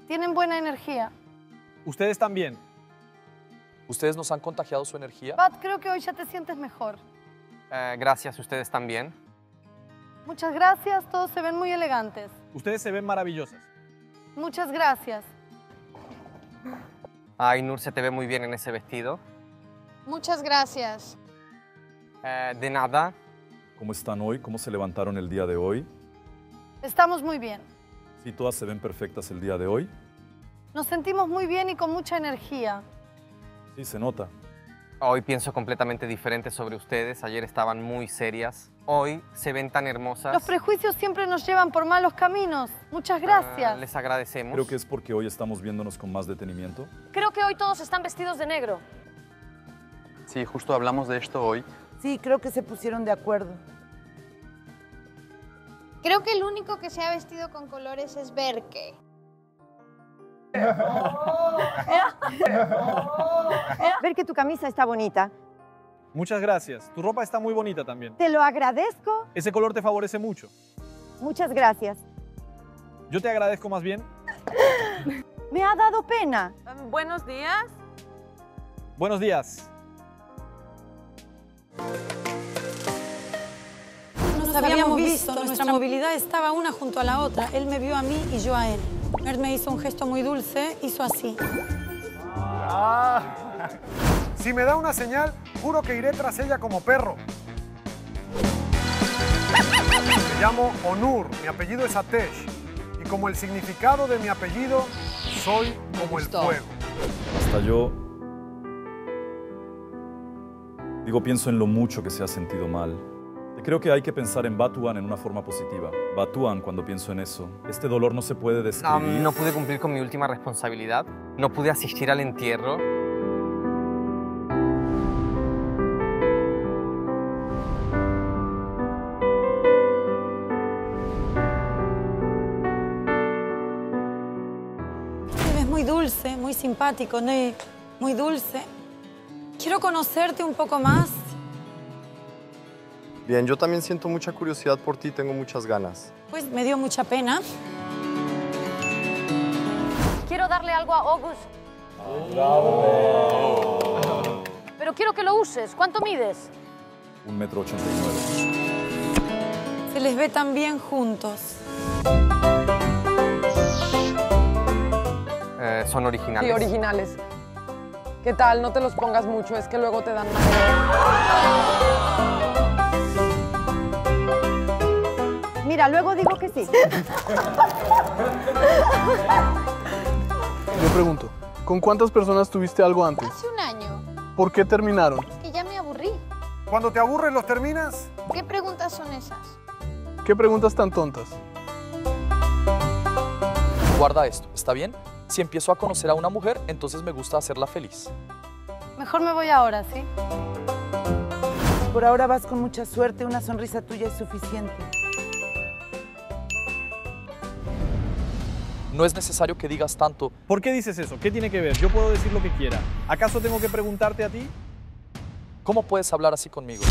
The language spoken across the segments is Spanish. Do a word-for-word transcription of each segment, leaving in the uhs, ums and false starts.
Tienen buena energía. Ustedes también. ¿Ustedes nos han contagiado su energía? Pat, creo que hoy ya te sientes mejor. Eh, gracias, ustedes también. Muchas gracias, todos se ven muy elegantes. Ustedes se ven maravillosas. Muchas gracias. Ay, Nur, se te ve muy bien en ese vestido. Muchas gracias. Eh, de nada. ¿Cómo están hoy? ¿Cómo se levantaron el día de hoy? Estamos muy bien. Sí, todas se ven perfectas el día de hoy. Nos sentimos muy bien y con mucha energía. Sí, se nota. Hoy pienso completamente diferente sobre ustedes. Ayer estaban muy serias. Hoy se ven tan hermosas. Los prejuicios siempre nos llevan por malos caminos. Muchas gracias. Ah, les agradecemos. Creo que es porque hoy estamos viéndonos con más detenimiento. Creo que hoy todos están vestidos de negro. Sí, justo hablamos de esto hoy. Sí, creo que se pusieron de acuerdo. Creo que el único que se ha vestido con colores es Berke. Ver que tu camisa está bonita. Muchas gracias. Tu ropa está muy bonita también. Te lo agradezco. Ese color te favorece mucho. Muchas gracias. Yo te agradezco más bien. Me ha dado pena. Um, buenos días. Buenos días. Nos habíamos visto, nuestra movilidad estaba una junto a la otra. Él me vio a mí y yo a él. Él me hizo un gesto muy dulce, hizo así. Ah. Si me da una señal, juro que iré tras ella como perro. Me llamo Onur, mi apellido es Atesh. Y como el significado de mi apellido, soy como el fuego. Hasta yo... Digo, pienso en lo mucho que se ha sentido mal. Creo que hay que pensar en Batuhan en una forma positiva. Batuhan, cuando pienso en eso, este dolor no se puede describir. No, no pude cumplir con mi última responsabilidad. No pude asistir al entierro. Te ves muy dulce, muy simpático, ¿no? Muy dulce. Quiero conocerte un poco más. Bien, yo también siento mucha curiosidad por ti, tengo muchas ganas. Pues me dio mucha pena. Quiero darle algo a August. Pero quiero que lo uses. ¿Cuánto mides? Un metro ochenta y nueve. Se les ve tan bien juntos. Eh, son originales. Sí, originales. ¿Qué tal? No te los pongas mucho, es que luego te dan mareo. Mira, luego digo que sí. Yo pregunto, ¿con cuántas personas tuviste algo antes? Hace un año. ¿Por qué terminaron? Es que ya me aburrí. Cuando te aburres, ¿los terminas? ¿Qué preguntas son esas? ¿Qué preguntas tan tontas? Guarda esto, ¿está bien? Si empiezo a conocer a una mujer, entonces me gusta hacerla feliz. Mejor me voy ahora, ¿sí? Por ahora vas con mucha suerte, una sonrisa tuya es suficiente. No es necesario que digas tanto. ¿Por qué dices eso? ¿Qué tiene que ver? Yo puedo decir lo que quiera. ¿Acaso tengo que preguntarte a ti? ¿Cómo puedes hablar así conmigo?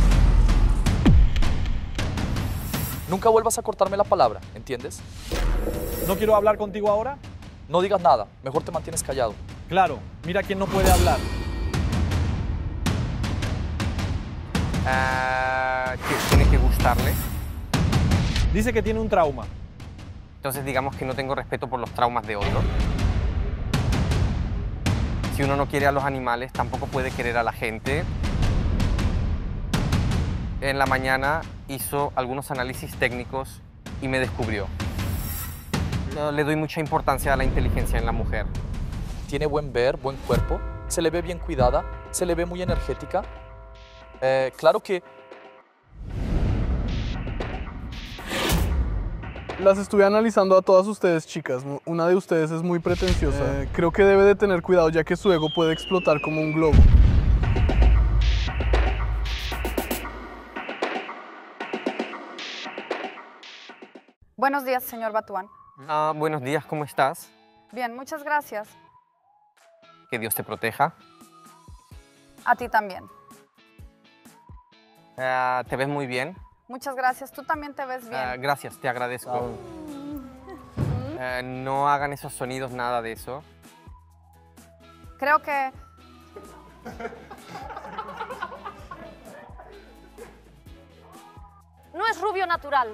Nunca vuelvas a cortarme la palabra, ¿entiendes? ¿No quiero hablar contigo ahora? No digas nada, mejor te mantienes callado. Claro, mira quién no puede hablar. Uh, que tiene que gustarle. Dice que tiene un trauma. Entonces digamos que no tengo respeto por los traumas de otro. Si uno no quiere a los animales, tampoco puede querer a la gente. En la mañana hizo algunos análisis técnicos y me descubrió. No le doy mucha importancia a la inteligencia en la mujer. Tiene buen ver, buen cuerpo, se le ve bien cuidada, se le ve muy energética. Eh, claro que... Las estuve analizando a todas ustedes, chicas. Una de ustedes es muy pretenciosa. Eh, creo que debe de tener cuidado, ya que su ego puede explotar como un globo. Buenos días, señor Batuhan. Ah, buenos días, ¿cómo estás? Bien, muchas gracias. Que Dios te proteja. A ti también. Uh, te ves muy bien. Muchas gracias. Tú también te ves bien. Uh, gracias, te agradezco. Eh, no hagan esos sonidos, nada de eso. Creo que... No es rubio natural.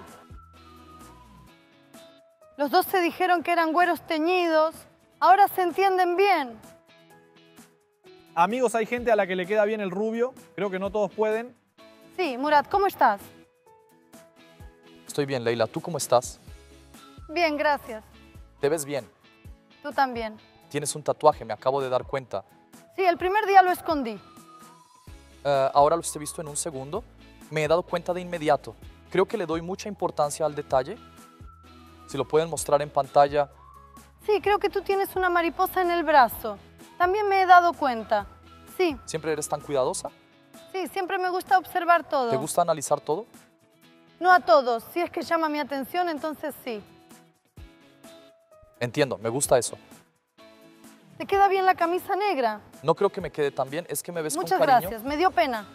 Los dos se dijeron que eran güeros teñidos. Ahora se entienden bien. Amigos, hay gente a la que le queda bien el rubio. Creo que no todos pueden. Sí, Murat, ¿cómo estás? Estoy bien, Leila. ¿Tú cómo estás? Bien, gracias. ¿Te ves bien? Tú también. Tienes un tatuaje, me acabo de dar cuenta. Sí, el primer día lo escondí. Eh, ahora los he visto en un segundo. Me he dado cuenta de inmediato. Creo que le doy mucha importancia al detalle. Si lo pueden mostrar en pantalla. Sí, creo que tú tienes una mariposa en el brazo. También me he dado cuenta. Sí. ¿Siempre eres tan cuidadosa? Sí, siempre me gusta observar todo. ¿Te gusta analizar todo? No a todos. Si es que llama mi atención, entonces sí. Entiendo, me gusta eso. ¿Te queda bien la camisa negra? No creo que me quede tan bien, es que me ves Muchas con cariño. gracias, me dio pena.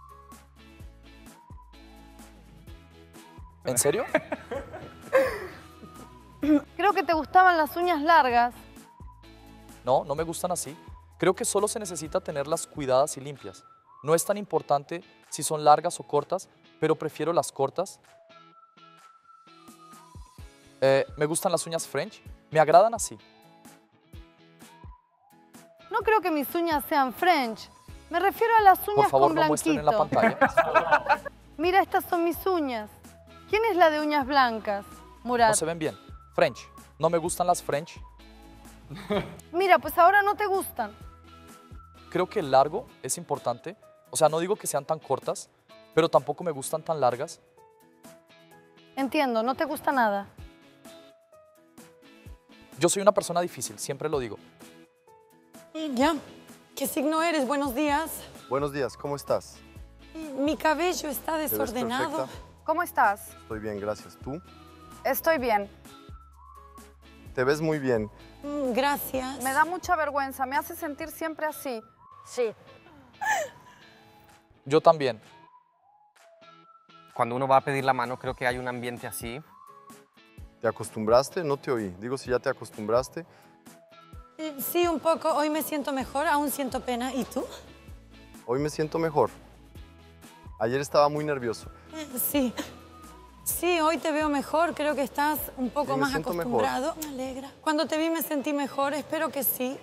¿En serio? Creo que te gustaban las uñas largas. No, no me gustan así. Creo que solo se necesita tenerlas cuidadas y limpias. No es tan importante si son largas o cortas, pero prefiero las cortas. Eh, me gustan las uñas French. Me agradan así. No creo que mis uñas sean French. Me refiero a las uñas Por favor, con no blanquito. muestren en la pantalla. Mira, estas son mis uñas. ¿Quién es la de uñas blancas? Murat. No se ven bien. French. No me gustan las French. Mira, pues ahora no te gustan. Creo que el largo es importante. O sea, no digo que sean tan cortas, pero tampoco me gustan tan largas. Entiendo, no te gusta nada. Yo soy una persona difícil, siempre lo digo. Ya. ¿Qué signo eres? Buenos días. Buenos días, ¿cómo estás? Mi cabello está ves desordenado. perfecta. ¿Cómo estás? Estoy bien, gracias. ¿Tú? Estoy bien. Te ves muy bien. Mm, Gracias. Me da mucha vergüenza, me hace sentir siempre así. Sí. Yo también. Cuando uno va a pedir la mano, creo que hay un ambiente así. ¿Te acostumbraste? No te oí. Digo, si ya te acostumbraste. Eh, Sí, un poco. Hoy me siento mejor, aún siento pena. ¿Y tú? Hoy me siento mejor. Ayer estaba muy nervioso. Eh, Sí. Sí, hoy te veo mejor. Creo que estás un poco Sí, me más siento mejor. acostumbrado. Me alegra. Cuando te vi me sentí mejor. Espero que sí.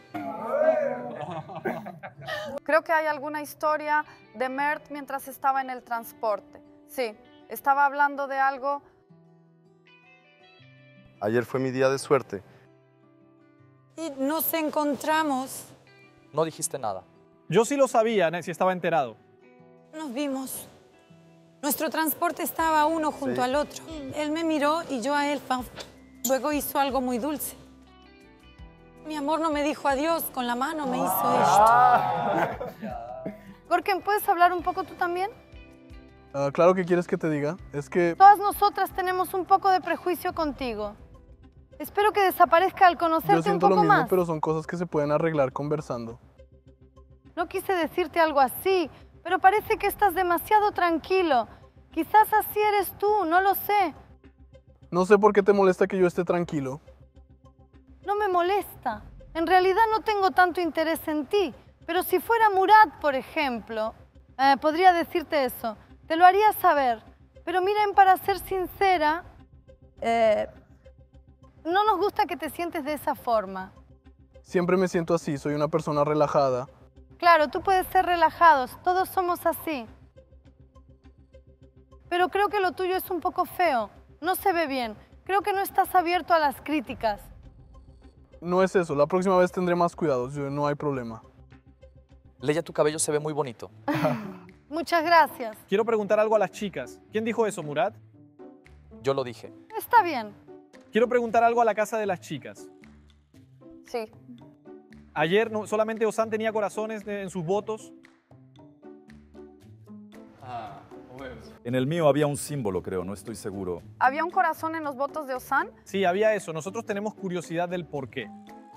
Creo que hay alguna historia de Mert mientras estaba en el transporte. Sí, estaba hablando de algo. Ayer fue mi día de suerte. Y nos encontramos. No dijiste nada. Yo sí lo sabía, si estaba enterado. Nos vimos. Nuestro transporte estaba uno junto Sí. al otro. Él me miró y yo a él. Luego hizo algo muy dulce. Mi amor no me dijo adiós, con la mano me hizo esto. Gorken, ¿puedes hablar un poco tú también? Ah, claro que quieres que te diga. Es que Todas nosotras tenemos un poco de prejuicio contigo. Espero que desaparezca al yo conocerte un siento poco lo mismo, más. pero son cosas que se pueden arreglar conversando. No quise decirte algo así, pero parece que estás demasiado tranquilo. Quizás así eres tú, no lo sé. No sé por qué te molesta que yo esté tranquilo. No me molesta. En realidad no tengo tanto interés en ti. Pero si fuera Murat, por ejemplo, eh, podría decirte eso. Te lo haría saber. Pero miren, para ser sincera, eh, no nos gusta que te sientes de esa forma. Siempre me siento así, soy una persona relajada. Claro, tú puedes ser relajados, todos somos así. Pero creo que lo tuyo es un poco feo. No se ve bien. Creo que no estás abierto a las críticas. No es eso, la próxima vez tendré más cuidados, yo- no hay problema. Leia, tu cabello se ve muy bonito. Muchas gracias. Quiero preguntar algo a las chicas. ¿Quién dijo eso, Murat? Yo lo dije. Está bien. Quiero preguntar algo a la casa de las chicas. Sí. Ayer no, solamente Osan tenía corazones de- en sus votos. En el mío había un símbolo, creo, no estoy seguro. ¿Había un corazón en los votos de Osan? Sí, había eso. Nosotros tenemos curiosidad del por qué.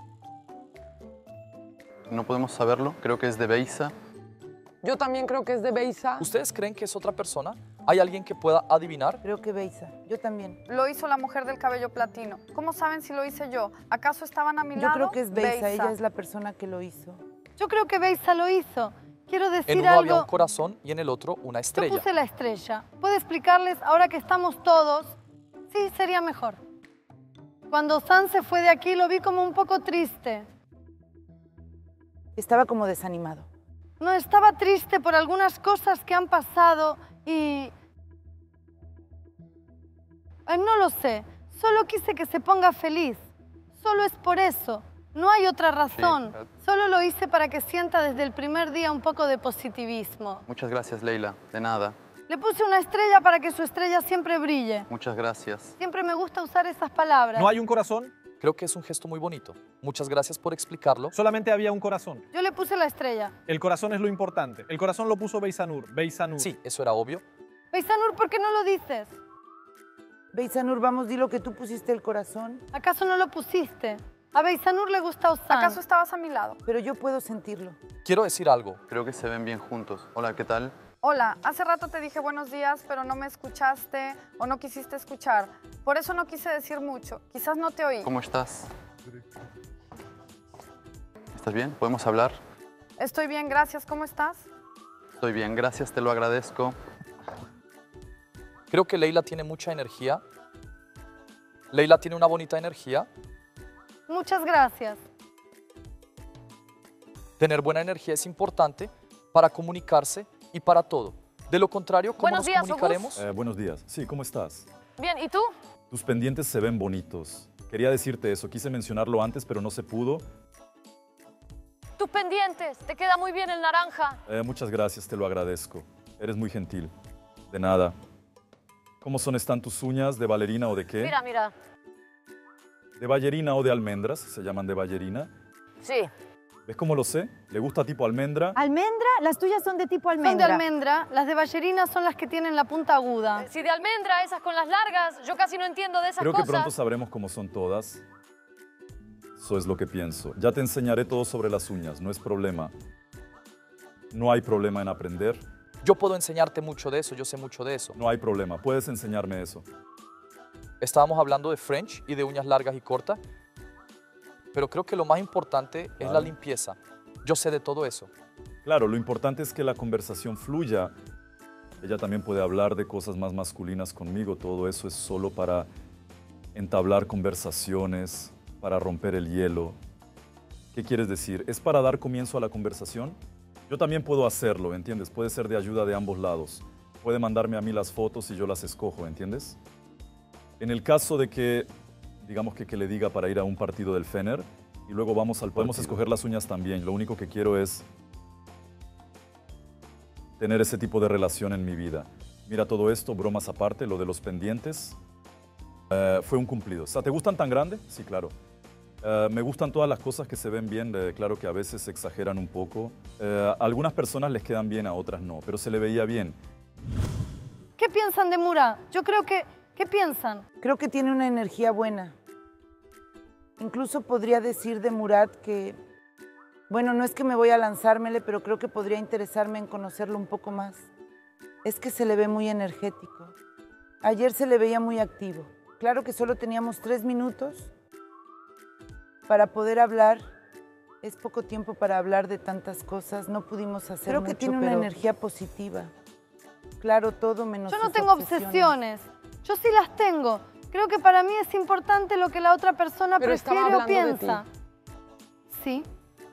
No podemos saberlo, creo que es de Beisa. Yo también creo que es de Beisa. ¿Ustedes creen que es otra persona? ¿Hay alguien que pueda adivinar? Creo que Beisa. Yo también. Lo hizo la mujer del cabello platino. ¿Cómo saben si lo hice yo? ¿Acaso estaban a mi Yo lado? creo que es Beisa. Beisa. Ella es la persona que lo hizo. Yo creo que Beisa lo hizo. Quiero decir En uno algo. había un corazón y en el otro una Yo estrella. puse la estrella. ¿Puedo explicarles ahora que estamos todos? Sí, sería mejor. Cuando San se fue de aquí lo vi como un poco triste. Estaba como desanimado. No, estaba triste por algunas cosas que han pasado y... Eh, no lo sé. Solo quise que se ponga feliz. Solo es por eso. No hay otra razón. Sí. Solo lo hice para que sienta desde el primer día un poco de positivismo. Muchas gracias, Leila. De nada. Le puse una estrella para que su estrella siempre brille. Muchas gracias. Siempre me gusta usar esas palabras. ¿No hay un corazón? Creo que es un gesto muy bonito. Muchas gracias por explicarlo. Solamente había un corazón. Yo le puse la estrella. El corazón es lo importante. El corazón lo puso Beisanur. Beisanur. Sí, eso era obvio. Beisanur, ¿por qué no lo dices? Beisanur, vamos, di lo que tú pusiste el corazón. ¿Acaso no lo pusiste? A Beisanur le gusta Osan. ¿Acaso estabas a mi lado? Pero yo puedo sentirlo. Quiero decir algo. Creo que se ven bien juntos. Hola, ¿qué tal? Hola, hace rato te dije buenos días, pero no me escuchaste o no quisiste escuchar. Por eso no quise decir mucho. Quizás no te oí. ¿Cómo estás? ¿Estás bien? ¿Podemos hablar? Estoy bien, gracias. ¿Cómo estás? Estoy bien, gracias, te lo agradezco. Creo que Leila tiene mucha energía. Leila tiene una bonita energía. Muchas gracias. Tener buena energía es importante para comunicarse y para todo. De lo contrario, ¿cómo Buenos nos días, comunicaremos? Eh, buenos días. Sí, ¿cómo estás? Bien, ¿y tú? Tus pendientes se ven bonitos. Quería decirte eso. Quise mencionarlo antes, pero no se pudo. Tus pendientes, te queda muy bien el naranja. Eh, muchas gracias, te lo agradezco. Eres muy gentil. De nada. ¿Cómo son están tus uñas? ¿De bailarina o de qué? Mira, mira. ¿De ballerina o de almendras? ¿Se llaman de ballerina? Sí. ¿Ves cómo lo sé? ¿Le gusta tipo almendra? ¿Almendra? Las tuyas son de tipo almendra. Son de almendra. Las de ballerina son las que tienen la punta aguda. Si de almendra, esas con las largas, yo casi no entiendo de esas Creo cosas. que pronto sabremos cómo son todas. Eso es lo que pienso. Ya te enseñaré todo sobre las uñas, no es problema. No hay problema en aprender. Yo puedo enseñarte mucho de eso, yo sé mucho de eso. No hay problema, puedes enseñarme eso. Estábamos hablando de French y de uñas largas y cortas, pero creo que lo más importante es la limpieza. Yo sé de todo eso. Claro, lo importante es que la conversación fluya. Ella también puede hablar de cosas más masculinas conmigo. Todo eso es solo para entablar conversaciones, para romper el hielo. ¿Qué quieres decir? ¿Es para dar comienzo a la conversación? Yo también puedo hacerlo, ¿entiendes? Puede ser de ayuda de ambos lados. Puede mandarme a mí las fotos y yo las escojo, ¿entiendes? En el caso de que, digamos que, que le diga para ir a un partido del Fener y luego vamos al... Podemos escoger las uñas también. Lo único que quiero es tener ese tipo de relación en mi vida. Mira todo esto, bromas aparte, lo de los pendientes. Eh, fue un cumplido. O sea, ¿te gustan tan grandes? Sí, claro. Uh, me gustan todas las cosas que se ven bien, eh, claro que a veces se exageran un poco. Uh, a algunas personas les quedan bien, a otras no, pero se le veía bien. ¿Qué piensan de Murat? Yo creo que... ¿Qué piensan? Creo que tiene una energía buena. Incluso podría decir de Murat que, bueno, no es que me voy a lanzármele, pero creo que podría interesarme en conocerlo un poco más. Es que se le ve muy energético. Ayer se le veía muy activo. Claro que solo teníamos tres minutos para poder hablar. Es poco tiempo para hablar de tantas cosas. No pudimos hacer Creo mucho, que tiene pero una energía positiva. Claro, todo menos Yo no sus tengo obsesiones. Yo sí las tengo. Creo que para mí es importante lo que la otra persona Pero estaba prefiere o hablando de piensa. Sí.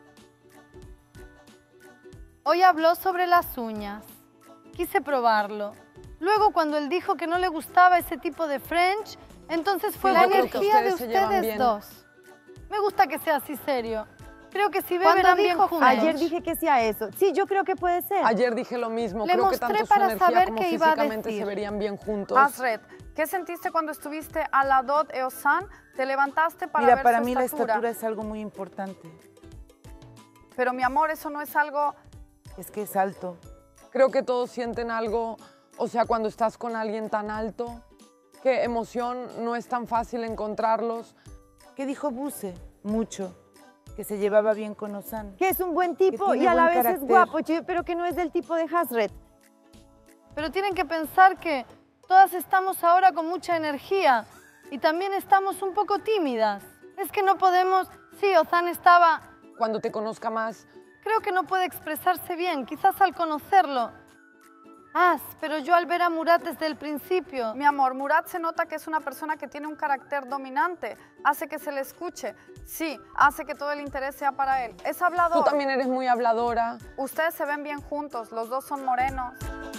Hoy habló sobre las uñas. Quise probarlo. Luego, cuando él dijo que no le gustaba ese tipo de French, entonces fue Sí, la yo creo que energía de ustedes se llevan ustedes bien. dos. Me gusta que sea así serio. Creo que si Cuando beberán bien dijo juntos. Ayer dije que sea eso. Sí, yo creo que puede ser. Ayer dije lo mismo. Le Creo que mostré tanto su para energía saber como qué iba a físicamente decir. se verían bien juntos. Asred, ¿qué sentiste cuando estuviste al lado de Osan? ¿Te levantaste para Mira, ver para su mí estatura? la estatura es algo muy importante. Pero mi amor, eso no es algo... Es que es alto. Creo que todos sienten algo, o sea, cuando estás con alguien tan alto, que emoción no es tan fácil encontrarlos. ¿Qué dijo Buse? Mucho. Que se llevaba bien con Osan. Que es un buen tipo Que y tiene a la buen vez carácter. es guapo, yo- pero que no es del tipo de Hasret. pero tienen que pensar que todas estamos ahora con mucha energía y también estamos un poco tímidas. Es que no podemos... Sí, Ozan estaba... Cuando te conozca más... Creo que no puede expresarse bien, quizás al conocerlo. Ah, pero yo al ver a Murat desde el principio... Mi amor, Murat se nota que es una persona que tiene un carácter dominante, hace que se le escuche, sí, hace que todo el interés sea para él. Es hablador. Tú también eres muy habladora. Ustedes se ven bien juntos, los dos son morenos.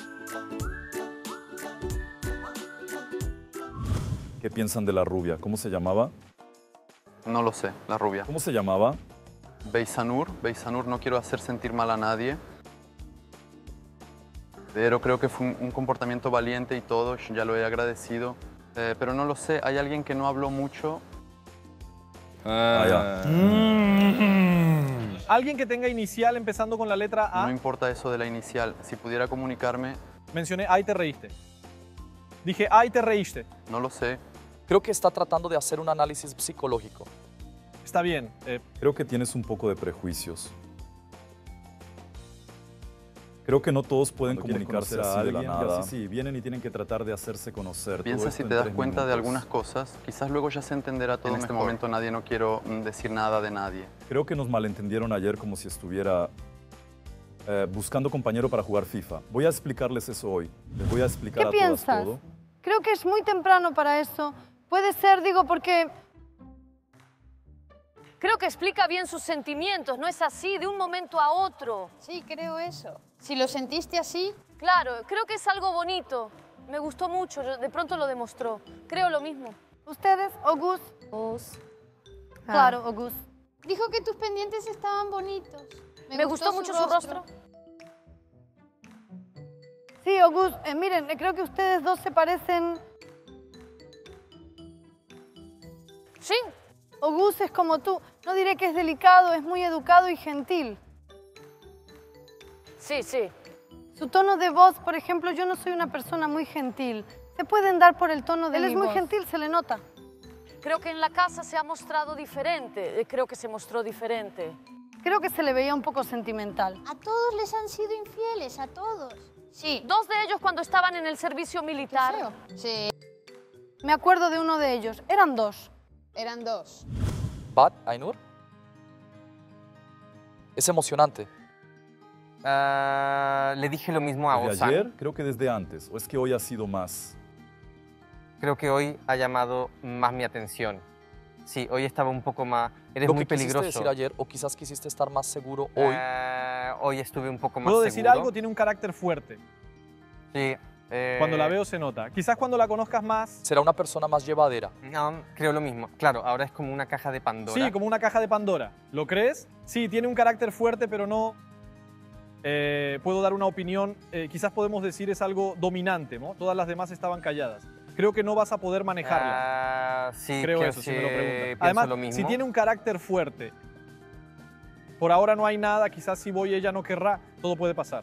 ¿Qué piensan de la rubia? ¿Cómo se llamaba? No lo sé, la rubia. ¿Cómo se llamaba? Beysanur. Beysanur, no quiero hacer sentir mal a nadie. Pero creo que fue un, un comportamiento valiente y todo, ya lo he agradecido. Eh, pero no lo sé, hay alguien que no habló mucho. Ah, ya. Mm. Alguien que tenga inicial empezando con la letra A. No importa eso de la inicial, si pudiera comunicarme. Mencioné A y te reíste. Dije A y te reíste. No lo sé. Creo que está tratando de hacer un análisis psicológico. Está bien. Eh. Creo que tienes un poco de prejuicios. Creo que no todos pueden Cuando comunicarse quieres así conocer a de la alguien, nada. así, Sí, sí, vienen y tienen que tratar de hacerse conocer. Piensa Todo si esto te en das tres cuenta de minutos. algunas cosas, quizás luego ya se entenderá todo En este mejor. momento nadie no quiero mm, decir nada de nadie. Creo que nos malentendieron ayer como si estuviera eh, buscando compañero para jugar FIFA. Voy a explicarles eso hoy. Les voy a explicar ¿Qué a todas piensas? todo. Creo que es muy temprano para eso. Puede ser, digo, porque... Creo que explica bien sus sentimientos, no es así, de un momento a otro. Sí, creo eso. Si lo sentiste así... Claro, creo que es algo bonito. Me gustó mucho, de pronto lo demostró. Creo lo mismo. ¿Ustedes, August? Vos. Claro, August. Dijo que tus pendientes estaban bonitos. Me gustó mucho su rostro. Sí, August, eh, miren, eh, creo que ustedes dos se parecen... Sí. August es como tú. No diré que es delicado, es muy educado y gentil. Sí, sí. Su tono de voz, por ejemplo, yo no soy una persona muy gentil. Se pueden dar por el tono de Él es muy gentil, se le nota. Creo que en la casa se ha mostrado diferente. Creo que se mostró diferente. Creo que se le veía un poco sentimental. A todos les han sido infieles, a todos. Sí. Dos de ellos cuando estaban en el servicio militar. Sí. Me acuerdo de uno de ellos. Eran dos. Eran dos. Bat, Ainur. Es emocionante. Uh, le dije lo mismo a ¿Desde Ozan. ayer? Creo que desde antes. ¿O es que hoy ha sido más? Creo que hoy ha llamado más mi atención. Sí, hoy estaba un poco más... Eres Lo muy que quisiste peligroso. decir ayer, o quizás quisiste estar más seguro hoy. Eh, hoy estuve un poco más ¿Puedo seguro. decir algo? Tiene un carácter fuerte. Sí. eh, Cuando la veo se nota. Quizás cuando la conozcas más... Será una persona más llevadera. No, creo lo mismo. Claro, ahora es como una caja de Pandora. Sí, como una caja de Pandora. ¿Lo crees? Sí, tiene un carácter fuerte, pero no... Eh, puedo dar una opinión. Eh, quizás podemos decir es algo dominante, ¿no? Todas las demás estaban calladas. Creo que no vas a poder manejarla. Uh, sí, creo que eso, sí, si me lo preguntas. pienso Además, lo mismo. si tiene un carácter fuerte, por ahora no hay nada, quizás si voy ella no querrá, todo puede pasar.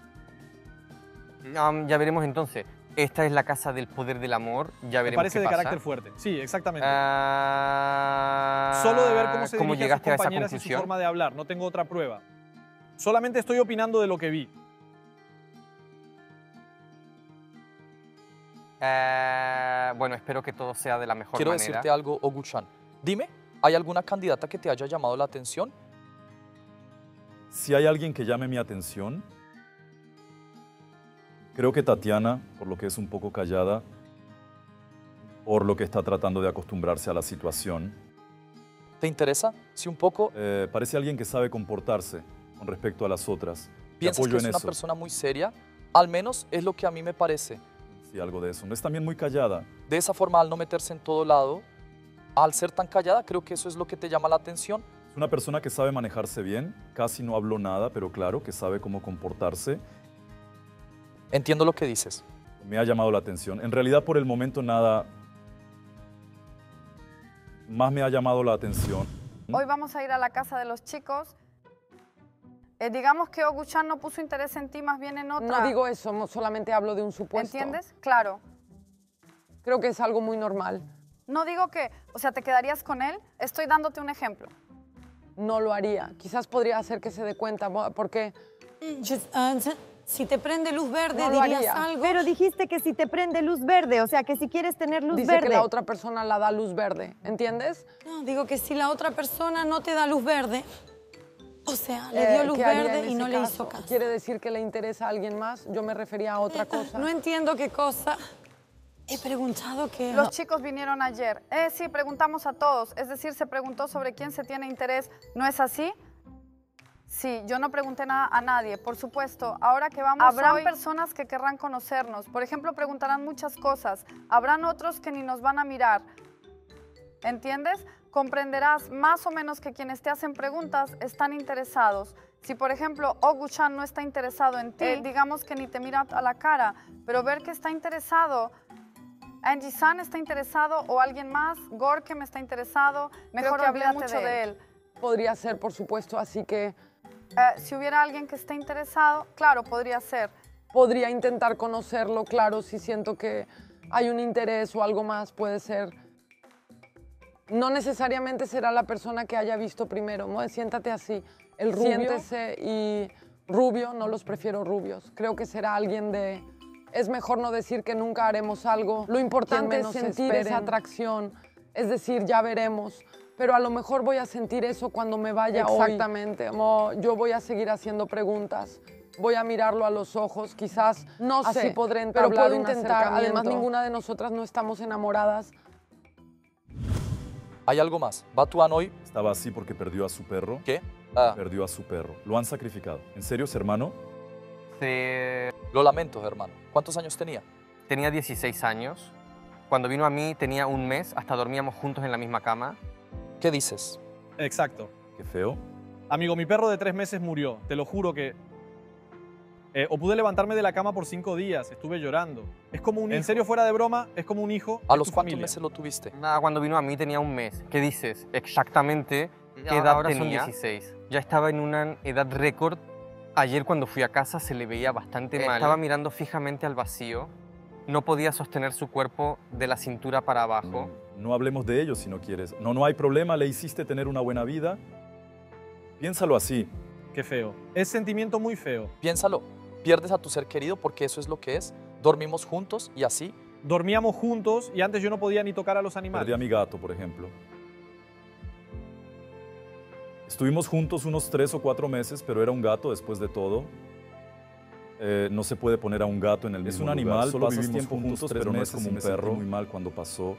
Um, ya veremos entonces. Esta es la casa del poder del amor. Ya Me veremos parece qué de pasa. carácter fuerte. Sí, exactamente. Uh, Solo de ver cómo se dirige a sus llegaste a esa compañeras y su conclusión? forma de hablar. No tengo otra prueba. Solamente estoy opinando de lo que vi. Eh, bueno, espero que todo sea de la mejor Quiero manera. decirte algo, Oguchan. Dime, ¿hay alguna candidata que te haya llamado la atención? Si hay alguien que llame mi atención, creo que Tatiana, por lo que es un poco callada, por lo que está tratando de acostumbrarse a la situación. ¿Te interesa? Si un poco... Eh, parece alguien que sabe comportarse con respecto a las otras. Te ¿Piensas apoyo que es en una eso. persona muy seria? Al menos es lo que a mí me parece. Sí, algo de eso. No es también muy callada. De esa forma, al no meterse en todo lado, al ser tan callada, creo que eso es lo que te llama la atención. Es una persona que sabe manejarse bien, casi no habló nada, pero claro, que sabe cómo comportarse. Entiendo lo que dices. Me ha llamado la atención. En realidad, por el momento, nada más me ha llamado la atención. Hoy vamos a ir a la casa de los chicos. Eh, digamos que Oguchan no puso interés en ti, más bien en otra. No digo eso, mo- solamente hablo de un supuesto. ¿Entiendes? Claro. Creo que es algo muy normal. No digo que, o sea, ¿te quedarías con él? Estoy dándote un ejemplo. No lo haría. Quizás podría hacer que se dé cuenta, bo- porque... Si te prende luz verde, No lo dirías haría. algo. Pero dijiste que si te prende luz verde, o sea, que si quieres tener luz Dice verde. que la otra persona la da luz verde, ¿entiendes? No, digo que si la otra persona no te da luz verde, o sea, le Eh, dio luz ¿qué haría verde en y no ese le caso? hizo caso. ¿Quiere decir que le interesa a alguien más? Yo me refería a otra cosa. No entiendo qué cosa. He preguntado que... Los chicos vinieron ayer. Eh, sí, preguntamos a todos. Es decir, se preguntó sobre quién se tiene interés. ¿No es así? Sí, yo no pregunté nada a nadie, por supuesto. Ahora que vamos Habrán hoy... personas que querrán conocernos. Por ejemplo, preguntarán muchas cosas. Habrán otros que ni nos van a mirar. ¿Entiendes? Comprenderás más o menos que quienes te hacen preguntas están interesados. Si, por ejemplo, Ogu-chan no está interesado en ti, eh, digamos que ni te mira a la cara, pero ver que está interesado, Angie-san está interesado o alguien más, Gorke me está interesado, mejor Creo que hablé olvídate mucho de, de él. él. Podría ser, por supuesto, así que... Eh, si hubiera alguien que esté interesado, claro, podría ser. Podría intentar conocerlo, claro, si siento que hay un interés o algo más, puede ser. No necesariamente será la persona que haya visto primero, ¿no? Siéntate así. El rubio. Siéntese y rubio, no los prefiero rubios. Creo que será alguien de... Es mejor no decir que nunca haremos algo. Lo importante es sentir esperen. esa atracción. Es decir, ya veremos. Pero a lo mejor voy a sentir eso cuando me vaya hoy. Exactamente. Como yo voy a seguir haciendo preguntas. Voy a mirarlo a los ojos. Quizás no así sé, podré entablar pero puedo intentar. Además, ninguna de nosotras no estamos enamoradas. ¿Hay algo más? Batuan hoy... Estaba así porque perdió a su perro. ¿Qué? Ah. Perdió a su perro. Lo han sacrificado. ¿En serio, hermano? Sí. Lo lamento, hermano. ¿Cuántos años tenía? Tenía dieciséis años. Cuando vino a mí tenía un mes, hasta dormíamos juntos en la misma cama. ¿Qué dices? Exacto. Qué feo. Amigo, mi perro de tres meses murió. Te lo juro que... Eh, o pude levantarme de la cama por cinco días. Estuve llorando. Es como un hijo. En serio, fuera de broma, es como un hijo. ¿A los cuántos meses lo tuviste? Nada, cuando vino a mí tenía un mes. ¿Qué dices? Exactamente. ¿Qué edad ahora tenía? Son dieciséis. Ya estaba en una edad récord. Ayer cuando fui a casa se le veía bastante mal. Estaba mirando fijamente al vacío. No podía sostener su cuerpo de la cintura para abajo. No, no hablemos de ello si no quieres. No, no hay problema. Le hiciste tener una buena vida. Piénsalo así. Qué feo. Es sentimiento muy feo. Piénsalo. Pierdes a tu ser querido porque eso es lo que es. Dormimos juntos y así. Dormíamos juntos y antes yo no podía ni tocar a los animales. Perdí a mi gato, por ejemplo. Estuvimos juntos unos tres o cuatro meses, pero era un gato después de todo. Eh, no se puede poner a un gato en el mismo lugar. Es un animal, solo vivimos tiempo juntos, pero no es como un perro. Muy mal cuando pasó.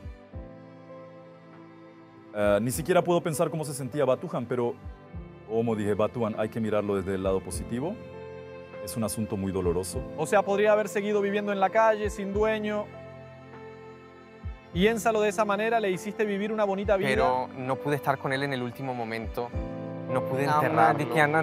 Uh, ni siquiera puedo pensar cómo se sentía Batuhan, pero como dije, Batuhan, hay que mirarlo desde el lado positivo. Es un asunto muy doloroso. O sea, podría haber seguido viviendo en la calle, sin dueño. Piénsalo de esa manera, le hiciste vivir una bonita vida. Pero no pude estar con él en el último momento. No pude enterrarlo.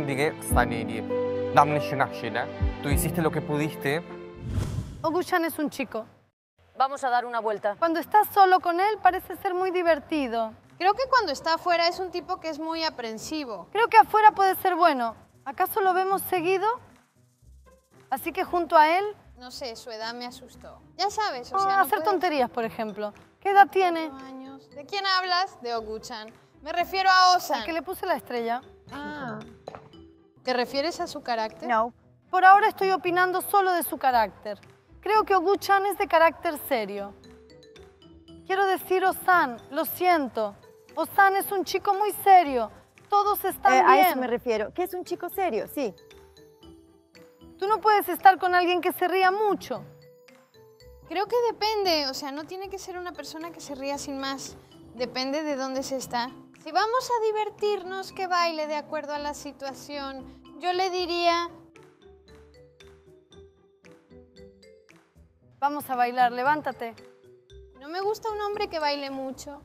Tú hiciste lo que pudiste. Ogu-chan es un chico. Vamos a dar una vuelta. Cuando estás solo con él parece ser muy divertido. Creo que cuando está afuera es un tipo que es muy aprensivo. Creo que afuera puede ser bueno. ¿Acaso lo vemos seguido? Así que junto a él... No sé, su edad me asustó. Ya sabes, o oh, sea, no hacer puedes... tonterías, por ejemplo. ¿Qué edad tiene? Años. ¿De quién hablas? De Ogu-chan. Me refiero a Osan. ¿A que le puse la estrella? Ah. ¿Te refieres a su carácter? No. Por ahora estoy opinando solo de su carácter. Creo que Ogu-chan es de carácter serio. Quiero decir Osan, lo siento. Osan es un chico muy serio. Todos están eh, bien. A eso me refiero. Que es un chico serio, sí. Tú no puedes estar con alguien que se ría mucho. Creo que depende, o sea, no tiene que ser una persona que se ría sin más. Depende de dónde se está. Si vamos a divertirnos, que baile de acuerdo a la situación. Yo le diría... Vamos a bailar, levántate. No me gusta un hombre que baile mucho.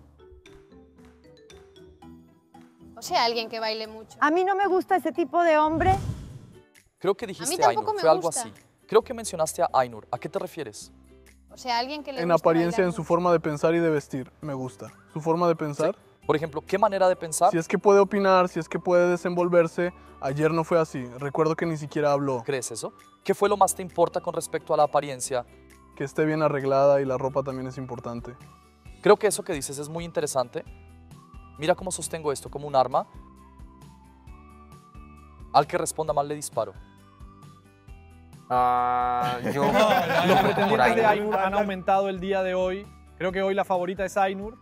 O sea, alguien que baile mucho. A mí no me gusta ese tipo de hombre. Creo que dijiste a mí tampoco Ainur, me fue algo gusta. así. Creo que mencionaste a Ainur. ¿A qué te refieres? O sea, alguien que le En gusta apariencia, bailar en su mucho. forma de pensar y de vestir, me gusta. Su forma de pensar. Sí. Por ejemplo, ¿qué manera de pensar? Si es que puede opinar, si es que puede desenvolverse. Ayer no fue así. Recuerdo que ni siquiera habló. ¿Crees eso? ¿Qué fue lo más te importa con respecto a la apariencia? Que esté bien arreglada y la ropa también es importante. Creo que eso que dices es muy interesante. Mira cómo sostengo esto como un arma. Al que responda mal le disparo. Uh, yo, Los pretendientes de Ainur han aumentado el día de hoy. Creo que hoy la favorita es Ainur.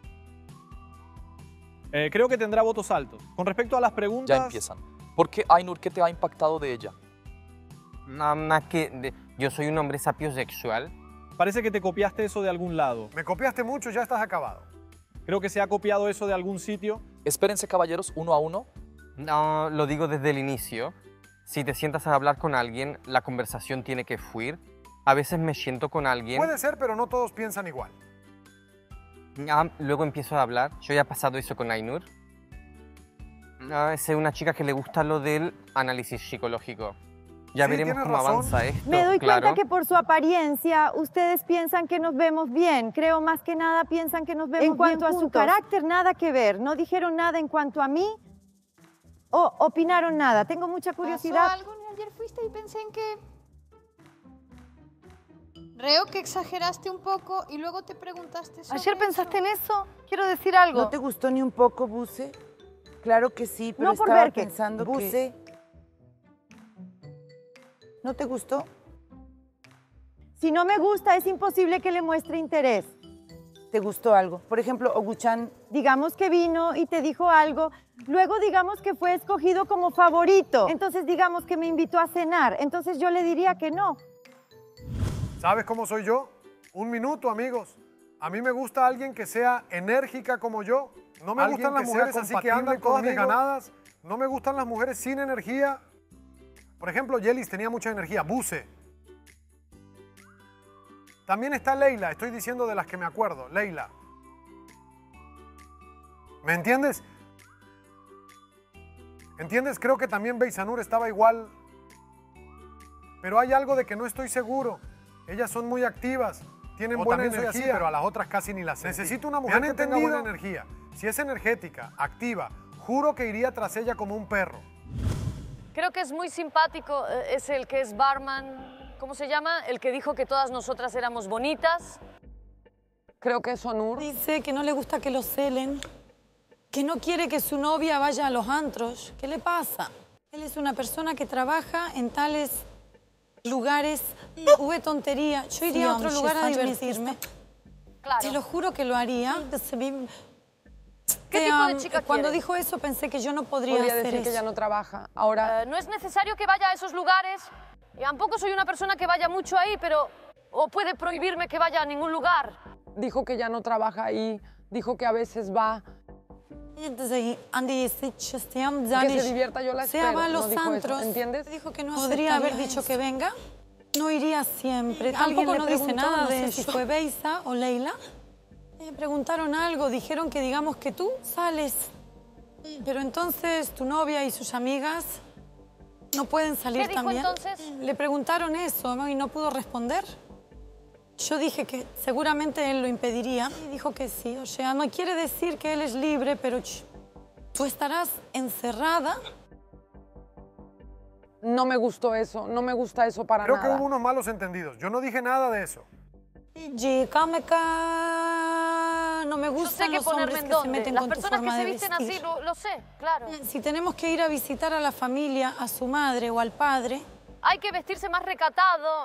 Eh, creo que tendrá votos altos. Con respecto a las preguntas... Ya empiezan. ¿Por qué Ainur, qué te ha impactado de ella? Nada más que de, yo soy un hombre sapiosexual. Parece que te copiaste eso de algún lado. Me copiaste mucho, ya estás acabado. Creo que se ha copiado eso de algún sitio. Espérense, caballeros, uno a uno. No, lo digo desde el inicio. Si te sientas a hablar con alguien, la conversación tiene que fluir. A veces me siento con alguien... Puede ser, pero no todos piensan igual. Ah, luego empiezo a hablar. Yo ya he pasado eso con Ainur. Ah, es una chica que le gusta lo del análisis psicológico. Ya sí, veremos cómo razón. avanza esto. Me doy claro. cuenta que por su apariencia ustedes piensan que nos vemos bien. Creo más que nada piensan que nos vemos bien. En cuanto a su carácter, nada que ver. No dijeron nada en cuanto a mí o opinaron nada. Tengo mucha curiosidad. ¿Pasó algo? Ayer fuiste y pensé en que... Creo que exageraste un poco y luego te preguntaste sobre ¿Ayer pensaste en eso? Quiero decir algo. ¿No te gustó ni un poco, Buse? Claro que sí, pero No por estaba ver que- pensando Buse. que... ¿No te gustó? Si no me gusta, es imposible que le muestre interés. ¿Te gustó algo? Por ejemplo, Oguchan... Digamos que vino y te dijo algo, luego digamos que fue escogido como favorito, entonces digamos que me invitó a cenar, entonces yo le diría que no. ¿Sabes cómo soy yo? Un minuto, amigos. A mí me gusta alguien que sea enérgica como yo. No me gustan las mujeres así que andan todas desganadas. No me gustan las mujeres sin energía. Por ejemplo, Yelis tenía mucha energía. Buse. También está Leila. Estoy diciendo de las que me acuerdo. Leila. ¿Me entiendes? ¿Entiendes? Creo que también Beisanur estaba igual. Pero hay algo de que no estoy seguro. Ellas son muy activas, tienen O buena también soy energía, así, pero a las otras casi ni las sentí. Necesito una mujer que tenga buena energía. Si es energética, activa, juro que iría tras ella como un perro. Creo que es muy simpático, eh, es el que es barman, ¿cómo se llama? El que dijo que todas nosotras éramos bonitas. Creo que es Onur. Dice que no le gusta que lo celen, que no quiere que su novia vaya a los antros. ¿Qué le pasa? Él es una persona que trabaja en tales lugares. Hubo tontería. Yo iría Sí, a otro hombre, lugar a Stefan, divertirme. Claro. Te lo juro que lo haría. ¿Qué Que, tipo de um, chica Cuando quieres? dijo eso pensé que yo no podría, Podría hacer decir eso. que ya no trabaja. Ahora, Eh, no es necesario que vaya a esos lugares. Y tampoco soy una persona que vaya mucho ahí, pero... O puede prohibirme que vaya a ningún lugar. dijo que ya no trabaja ahí, dijo que a veces va. Andy, Que se divierta, yo la Se espero. va a no los dijo eso, antros. ¿entiendes? Dijo que no podría haber dicho que venga. No iría siempre. Tampoco no dice nada de eso. Si fue Beisa o Leila. Me preguntaron algo, dijeron que digamos que tú sales. Pero entonces tu novia y sus amigas no pueden salir ¿Qué dijo también. entonces? Le preguntaron eso, ¿no? Y no pudo responder. Yo dije que seguramente él lo impediría y dijo que sí. O sea, no quiere decir que él es libre, pero ch, tú estarás encerrada. No me gustó eso, no me gusta eso para Creo nada. que hubo unos malos entendidos. Yo no dije nada de eso. Jicameca, no me Yo sé gustan que los ponerme hombres en que se dónde. meten Las con tu personas que forma se de visten vestir. así, lo, lo sé, claro. Si tenemos que ir a visitar a la familia, a su madre o al padre, Hay que vestirse más recatado.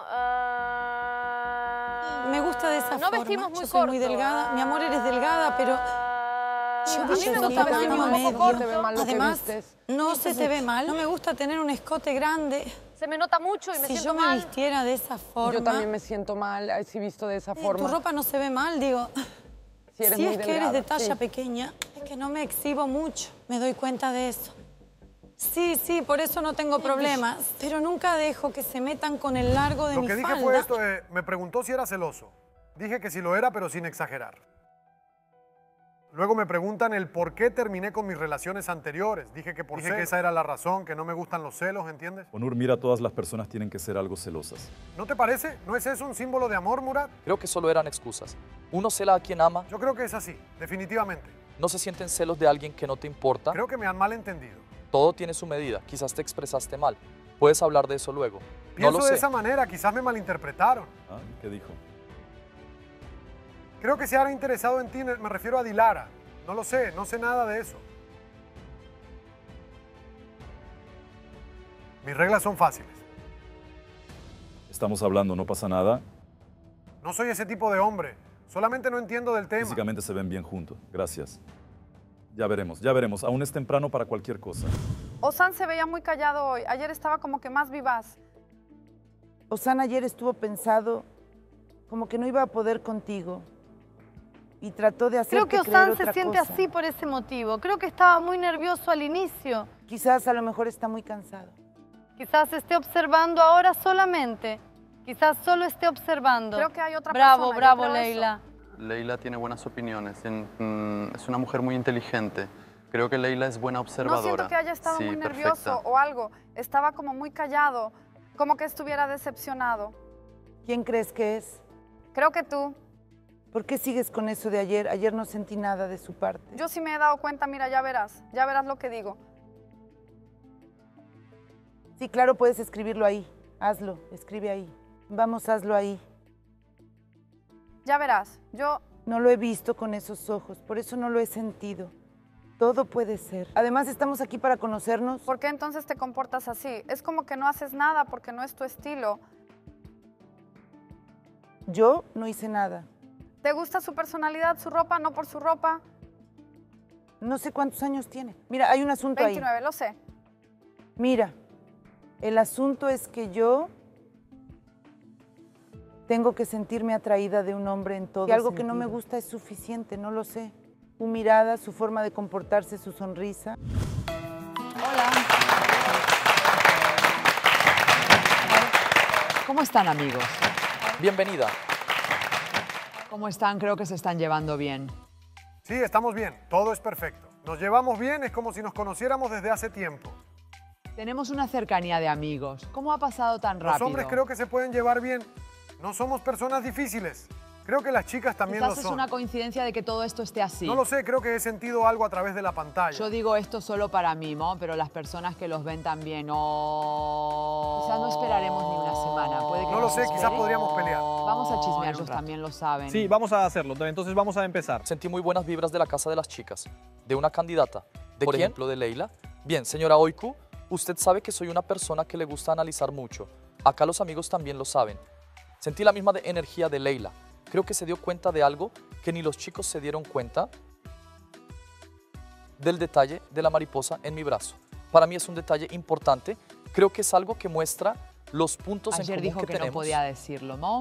eh, me gusta de esa no forma. vestimos muy Yo soy muy corto. delgada. Mi amor, eres delgada, pero yo a mí me soy gusta tamaño vestirme un medio. poco corto. Se ve mal lo que Además, vistes. no se te ve mal. No me gusta tener un escote grande. Se me nota mucho y me Si siento yo me mal. vistiera de esa forma... Yo también me siento mal, eh, si visto de esa Eh, forma. Tu ropa no se ve mal, digo. Si eres Si muy es que eres de delgada, talla sí. pequeña, es que no me exhibo mucho. Me doy cuenta de eso. Sí, sí, por eso no tengo problemas. Pero nunca dejo que se metan con el largo de Lo mi que dije falda. fue esto, eh, me preguntó si era celoso. Dije que sí lo era, pero sin exagerar. Luego me preguntan el por qué terminé con mis relaciones anteriores. Dije que por Dije que esa era la razón, que no me gustan los celos, ¿entiendes? Onur, mira, todas las personas tienen que ser algo celosas. ¿No te parece? ¿No es eso un símbolo de amor, Murat? Creo que solo eran excusas. Uno cela a quien ama. Yo creo que es así, definitivamente. No se sienten celos de alguien que no te importa. Creo que me han malentendido. Todo tiene su medida. Quizás te expresaste mal. Puedes hablar de eso luego. Pienso no lo de sé. esa manera, quizás me malinterpretaron. ¿Ah? ¿Qué dijo? Creo que se ha interesado en ti, me refiero a Dilara. No lo sé, no sé nada de eso. Mis reglas son fáciles. Estamos hablando, no pasa nada. No soy ese tipo de hombre. Solamente no entiendo del tema. Físicamente se ven bien juntos. Gracias. Ya veremos, ya veremos. Aún es temprano para cualquier cosa. Ozan se veía muy callado hoy. Ayer estaba como que más vivaz. Ozan ayer estuvo pensado como que no iba a poder contigo. Y trató de hacerte Creo que creer Ozan otra se siente cosa. así por ese motivo. Creo que estaba muy nervioso al inicio. Quizás a lo mejor está muy cansado. Quizás esté observando ahora solamente. Quizás solo esté observando. Creo que hay otra bravo, persona. Bravo, yo bravo, creo Leila. eso. Leila tiene buenas opiniones. En- mm, es una mujer muy inteligente. Creo que Leila es buena observadora. No siento que haya estado Sí, muy perfecta. nervioso o algo. Estaba como muy callado, como que estuviera decepcionado. ¿Quién crees que es? Creo que tú. ¿Por qué sigues con eso de ayer? Ayer no sentí nada de su parte. Yo sí me he dado cuenta, mira, ya verás. Ya verás lo que digo. Sí, claro, puedes escribirlo ahí. Hazlo, escribe ahí. Vamos, hazlo ahí. Ya verás, yo... No lo he visto con esos ojos, por eso no lo he sentido. Todo puede ser. Además, estamos aquí para conocernos. ¿Por qué entonces te comportas así? Es como que no haces nada porque no es tu estilo. Yo no hice nada. ¿Te gusta su personalidad, su ropa, no por su ropa? No sé cuántos años tiene. Mira, hay un asunto veintinueve, ahí. lo sé. Mira, el asunto es que yo tengo que sentirme atraída de un hombre en todo. Y algo que no me gusta es suficiente, no lo sé. Su mirada, su forma de comportarse, su sonrisa. Hola. ¿Cómo están, amigos? Bienvenida. ¿Cómo están? Creo que se están llevando bien. Sí, estamos bien. Todo es perfecto. Nos llevamos bien, es como si nos conociéramos desde hace tiempo. Tenemos una cercanía de amigos. ¿Cómo ha pasado tan rápido? Los hombres creo que se pueden llevar bien. No somos personas difíciles. Creo que las chicas también Quizás lo es son. una coincidencia de que todo esto esté así. No lo sé, creo que he sentido algo a través de la pantalla. Yo digo esto solo para mí, ¿no? Pero las personas que los ven también, no... Quizás no esperaremos ni una semana. Puede que No lo nos sé, quizás espere. podríamos pelear. Vamos a chismear, ellos también lo saben. Sí, vamos a hacerlo. Entonces vamos a empezar. Sentí muy buenas vibras de la casa de las chicas, de una candidata, de por ejemplo de Leila. Bien, señora Oiku, usted sabe que soy una persona que le gusta analizar mucho. Acá los amigos también lo saben. Sentí la misma de energía de Leila. Creo que se dio cuenta de algo que ni los chicos se dieron cuenta, del detalle de la mariposa en mi brazo. Para mí es un detalle importante. Creo que es algo que muestra los puntos Ayer en común dijo que, que, tenemos. no podía decirlo, ¿no?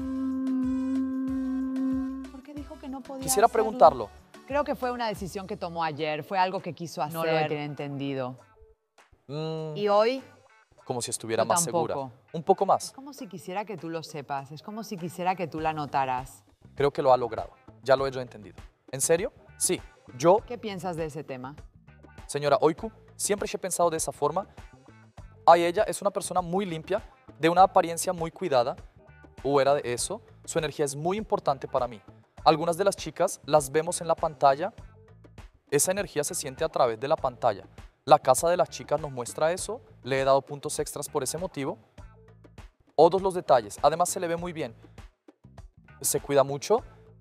¿Por qué dijo que no podía Quisiera hacerlo? preguntarlo. Creo que fue una decisión que tomó ayer, fue algo que quiso hacer. No lo he entendido. Mm, ¿Y hoy? como si estuviera Yo más tampoco. segura. Un poco más. Es como si quisiera que tú lo sepas, es como si quisiera que tú la notaras. Creo que lo ha logrado. Ya lo he yo entendido. ¿En serio? Sí. Yo, ¿Qué piensas de ese tema? señora Oiku, siempre he pensado de esa forma. Ay, ella es una persona muy limpia, de una apariencia muy cuidada. Fuera de eso, su energía es muy importante para mí. Algunas de las chicas las vemos en la pantalla. Esa energía se siente a través de la pantalla. La casa de las chicas nos muestra eso. Le he dado puntos extras por ese motivo. Todos los detalles. Además, se le ve muy bien. Se cuida mucho.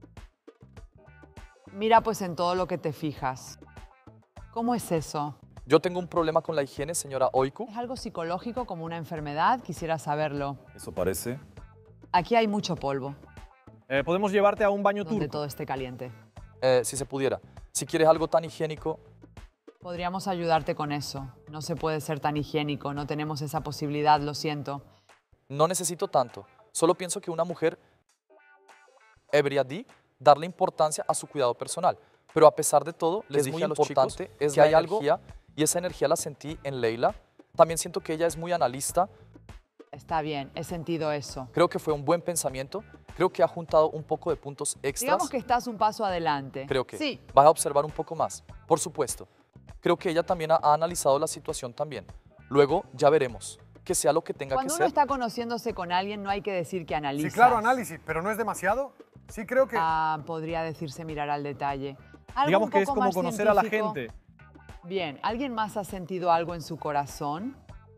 Mira pues en todo lo que te fijas. ¿Cómo es eso? Yo tengo un problema con la higiene, señora Oiku. ¿Es algo psicológico como una enfermedad? Quisiera saberlo. Eso parece. Aquí hay mucho polvo. Eh, podemos llevarte a un baño Donde turco. todo esté caliente. Eh, si se pudiera. Si quieres algo tan higiénico, Podríamos ayudarte con eso. No se puede ser tan higiénico, no tenemos esa posibilidad, lo siento. no necesito tanto. Solo pienso que una mujer debería de darle importancia a su cuidado personal. Pero a pesar de todo, les Es dije muy a los importante, chicos es que la hay algo energía, y esa energía la sentí en Leila. También siento que ella es muy analista. Está bien, he sentido eso. Creo que fue un buen pensamiento. Creo que ha juntado un poco de puntos extras. Digamos que estás un paso adelante. Creo que Sí. vas a observar un poco más. Por supuesto. Creo que ella también ha, ha analizado la situación también. Luego ya veremos. Que sea lo que tenga Cuando que uno ser. está conociéndose con alguien, no hay que decir que analiza. Sí, claro, análisis, pero no es demasiado. Sí, creo que... Ah, podría decirse mirar al detalle. Algo Digamos un que es poco como más conocer a la científico. gente. Bien, ¿alguien más ha sentido algo en su corazón?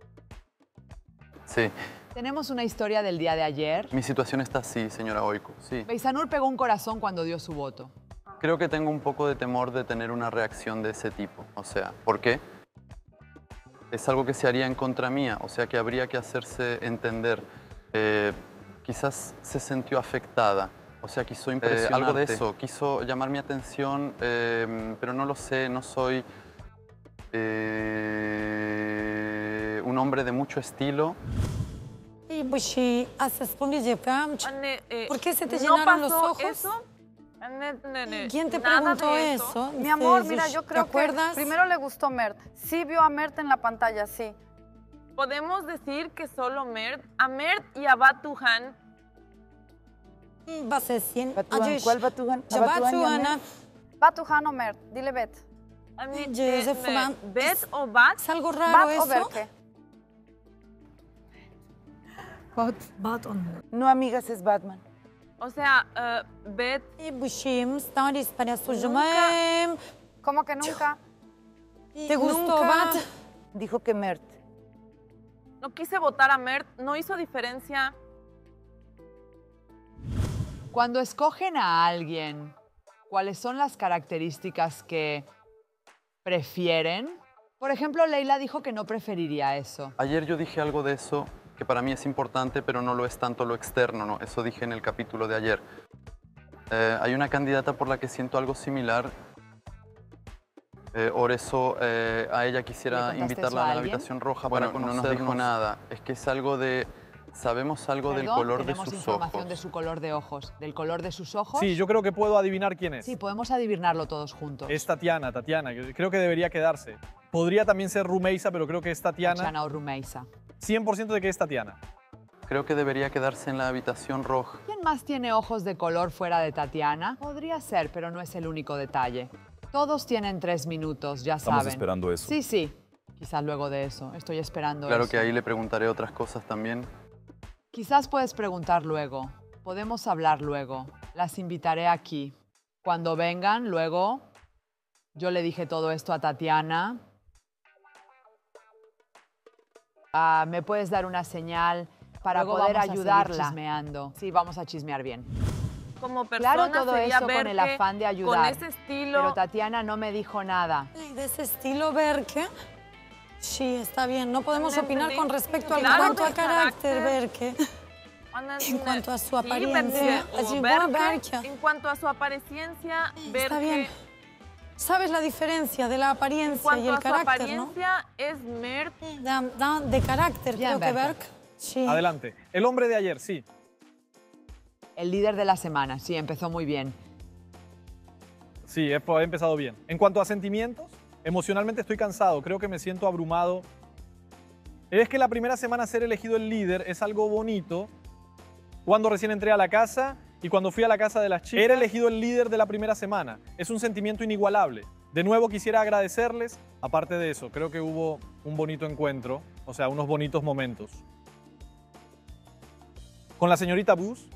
Sí, Tenemos una historia del día de ayer. mi situación está así, señora Oiku. Sí. Beisanur pegó un corazón cuando dio su voto. Creo que tengo un poco de temor de tener una reacción de ese tipo. O sea, ¿por qué? Es algo que se haría en contra mía, o sea que habría que hacerse entender. eh, quizás se sintió afectada. O sea, quiso impresionarte. Eh, algo de eso, quiso llamar mi atención, eh, pero no lo sé, no soy eh, un hombre de mucho estilo. Y pues sí, Anne, eh, ¿por qué se te ¿no llenaron los pasó ojos? eso? Anne, nene, ¿Quién te nada preguntó de eso? Mi amor, Dices, mira, yo ¿te creo que acuerdas? primero le gustó Mert. Sí vio a Mert en la pantalla, sí. Podemos decir que solo Mert, a Mert y a Batuhan. Basesin. Batuhan, ¿cuál Batuhan? Ya Batuhan. Batuhan o Mert, dile Bet. Anne, Ye- eh, se ne- fuman- ¿Bet o Bat? Es algo raro Bat o eso. Berke. Baton. No, amigas, es Batman. O sea, eh, Bet... Y Bushim, Staris, para su Nunca. ¿Cómo que nunca? ¿Te gustó, Nunca. Bat? Dijo que Mert. No quise votar a Mert, no hizo diferencia. Cuando escogen a alguien, ¿cuáles son las características que prefieren? Por ejemplo, Leila dijo que no preferiría eso. Ayer yo dije algo de eso que para mí es importante, pero no lo es tanto lo externo, ¿no? Eso dije en el capítulo de ayer. Eh, hay una candidata por la que siento algo similar. Eh, por eso eh, a ella ¿Le quisiera contaste invitarla eso a a la alguien? habitación roja Bueno, para no conocernos. nos dijo nada. Es que es algo de... Sabemos algo del Perdón, color de tenemos sus información ojos. de su color de ojos. ¿Del color de sus ojos? Sí, yo creo que puedo adivinar quién es. Sí, podemos adivinarlo todos juntos. Es Tatiana, Tatiana. que Creo que debería quedarse. Podría también ser Rumeisa, pero creo que es Tatiana. Tatiana o Rumeisa. cien por ciento de que es Tatiana. Creo que debería quedarse en la habitación roja. ¿Quién más tiene ojos de color fuera de Tatiana? Podría ser, pero no es el único detalle. Todos tienen tres minutos, ya Estamos saben. esperando eso. Sí, sí. Quizás luego de eso. Estoy esperando Claro eso. que ahí le preguntaré otras cosas también. Quizás puedes preguntar luego. Podemos hablar luego. Las invitaré aquí. Cuando vengan, luego, yo le dije todo esto a Tatiana. Ah, ¿me puedes dar una señal para Luego poder vamos a seguir ayudarla? chismeando. Sí, vamos a chismear bien. Como persona Claro, todo sería eso con el Berke, afán de con ayudar. ese estilo. Pero Tatiana no me dijo nada. Y de ese estilo, Berke. Sí, está bien. No podemos No opinar entendí. con respecto al Claro, cuanto del a carácter, carácter. Berke. En cuanto a su Sí, apariencia, Berke, o allí Berke, Berke. En cuanto a su apariencia, Está Berke, bien. ¿Sabes la diferencia de la en apariencia cuanto y el a su carácter, no? apariencia, es Mert. Da- da- de carácter, Bien, creo que Berke. Berke. Sí. Adelante. El hombre de ayer, sí. El líder de la semana, sí, empezó muy bien. Sí, he he empezado bien. En cuanto a sentimientos, emocionalmente estoy cansado. Creo que me siento abrumado. Es que la primera semana ser elegido el líder es algo bonito. Cuando recién entré a la casa y cuando fui a la casa de las chicas, era elegido el líder de la primera semana. Es un sentimiento inigualable. De nuevo quisiera agradecerles. Aparte de eso, creo que hubo un bonito encuentro, o sea, unos bonitos momentos. Con la señorita Bus,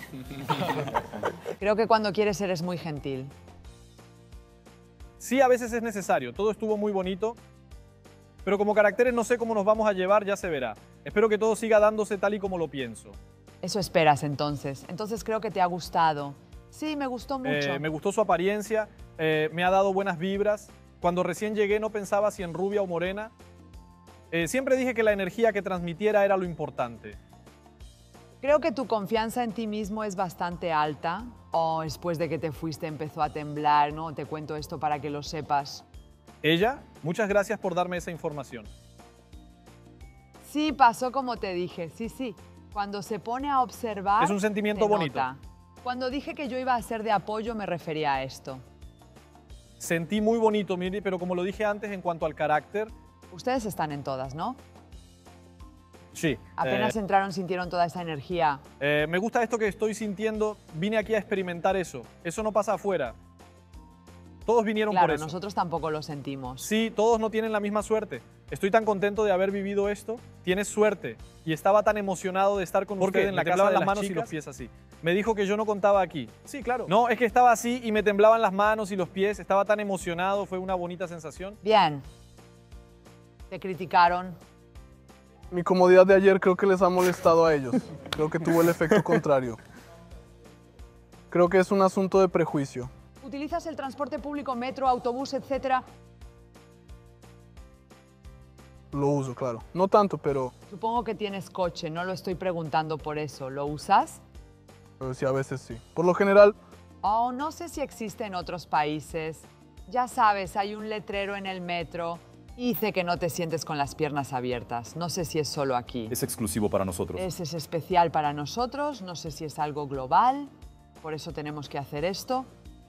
Creo que cuando quieres eres muy gentil. sí, a veces es necesario. Todo estuvo muy bonito, pero como caracteres no sé cómo nos vamos a llevar, ya se verá. Espero que todo siga dándose tal y como lo pienso. Eso esperas entonces. Entonces creo que te ha gustado. Sí, me gustó mucho. Eh, me gustó su apariencia, eh, me ha dado buenas vibras. Cuando recién llegué no pensaba si en rubia o morena. Eh, siempre dije que la energía que transmitiera era lo importante. Creo que tu confianza en ti mismo es bastante alta. O después de que te fuiste empezó a temblar, ¿no? Te cuento esto para que lo sepas. Ella, muchas gracias por darme esa información. Sí, pasó como te dije. Sí, sí. Cuando se pone a observar... Es un sentimiento se bonito. nota. Cuando dije que yo iba a ser de apoyo me refería a esto. Sentí muy bonito, Miri, pero como lo dije antes, en cuanto al carácter, Ustedes están en todas, ¿no? sí. Apenas eh, entraron sintieron toda esa energía. eh, me gusta esto que estoy sintiendo. Vine aquí a experimentar eso. Eso no pasa afuera. Todos vinieron Claro, por eso. nosotros tampoco lo sentimos. Sí, todos no tienen la misma suerte. Estoy tan contento de haber vivido esto. Tienes suerte. Y estaba tan emocionado de estar con ustedes en la casa de las manos y los pies así. Me dijo que yo no contaba aquí. Sí, claro. No, es que estaba así y me temblaban las manos y los pies. Estaba tan emocionado. Fue una bonita sensación. Bien. Te criticaron. Mi comodidad de ayer creo que les ha molestado a ellos. Creo que tuvo el efecto contrario. Creo que es un asunto de prejuicio. ¿Utilizas el transporte público, metro, autobús, etcétera? Lo uso, claro. No tanto, pero Supongo que tienes coche, no lo estoy preguntando por eso. ¿Lo usas? eh, sí, a veces sí. Por lo general, Oh, no sé si existe en otros países. Ya sabes, hay un letrero en el metro. Dice que no te sientes con las piernas abiertas. No sé si es solo aquí. Es exclusivo para nosotros. Ese es especial para nosotros. No sé si es algo global. Por eso tenemos que hacer esto.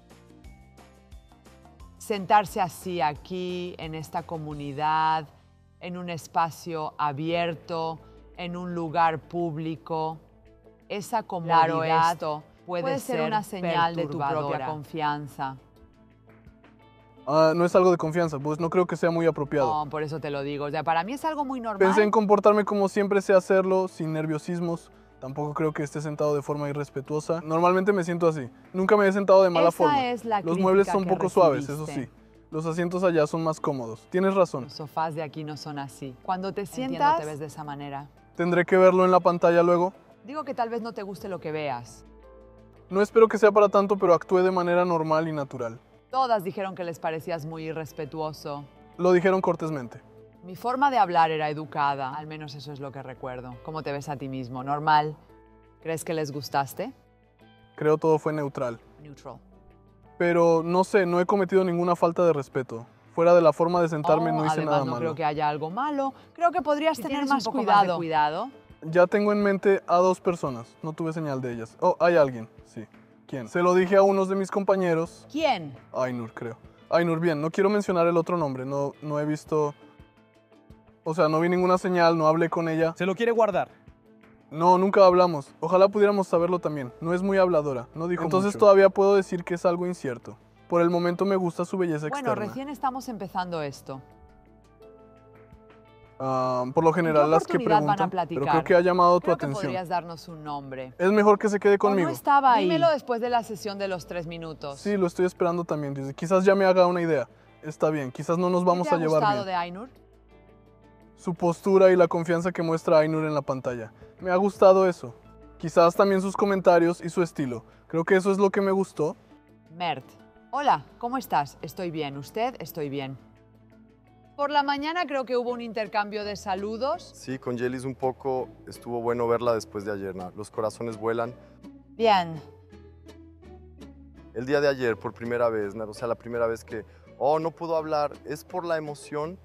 Sentarse así aquí, en esta comunidad, en un espacio abierto, en un lugar público. Esa comodidad claro, esto puede, puede ser, ser una señal de tu propia confianza. Uh, no es algo de confianza, pues no creo que sea muy apropiado. No, por eso te lo digo. O sea, para mí es algo muy normal. Pensé en comportarme como siempre sé hacerlo, sin nerviosismos. Tampoco creo que esté sentado de forma irrespetuosa. Normalmente me siento así. Nunca me he sentado de mala Esa forma. Es la Los muebles son que poco recibiste. suaves, eso sí. Los asientos allá son más cómodos. Tienes razón. Los sofás de aquí no son así. Cuando te sientas, Entiendo, te ves de esa manera. ¿Tendré que verlo en la pantalla luego? Digo que tal vez no te guste lo que veas. No espero que sea para tanto, pero actúe de manera normal y natural. Todas dijeron que les parecías muy irrespetuoso. Lo dijeron cortésmente. Mi forma de hablar era educada, al menos eso es lo que recuerdo. ¿Cómo te ves a ti mismo? ¿Normal? ¿Crees que les gustaste? Creo todo fue neutral. Neutral. Pero no sé, no he cometido ninguna falta de respeto. Fuera de la forma de sentarme oh, no hice además, nada no malo. creo que haya algo malo. Creo que podrías si tener más un poco cuidado. Más de cuidado. Ya tengo en mente a dos personas. No tuve señal de ellas. Oh, hay alguien, sí. ¿Quién? Se lo dije a unos de mis compañeros. ¿Quién? Ainur, creo. Ainur, bien, no quiero mencionar el otro nombre. No, no he visto... O sea, no vi ninguna señal, no hablé con ella. ¿Se lo quiere guardar? No, nunca hablamos. Ojalá pudiéramos saberlo también. No es muy habladora, no dijo Entonces mucho. todavía puedo decir que es algo incierto. Por el momento me gusta su belleza bueno, externa. Bueno, recién estamos empezando esto. Uh, por lo general las que preguntan, van a platicar? Pero creo que ha llamado tu creo atención. Que podrías darnos un nombre. Es mejor que se quede conmigo. ¿O no estaba ahí? Dímelo después de la sesión de los tres minutos. Sí, lo estoy esperando también. Dice, quizás ya me haga una idea. Está bien, quizás no nos vamos ¿Qué te a llevar bien. ha gustado de Ainur? Su postura y la confianza que muestra Ainur en la pantalla. Me ha gustado eso. Quizás también sus comentarios y su estilo. Creo que eso es lo que me gustó. Mert. Hola, ¿cómo estás? Estoy bien. ¿Usted? Estoy bien. Por la mañana creo que hubo un intercambio de saludos. Sí, con Yelis un poco. Estuvo bueno verla después de ayer. ¿no? Los corazones vuelan. Bien. El día de ayer, por primera vez, ¿no? O sea, la primera vez que, oh, no puedo hablar. ¿Es por la emoción?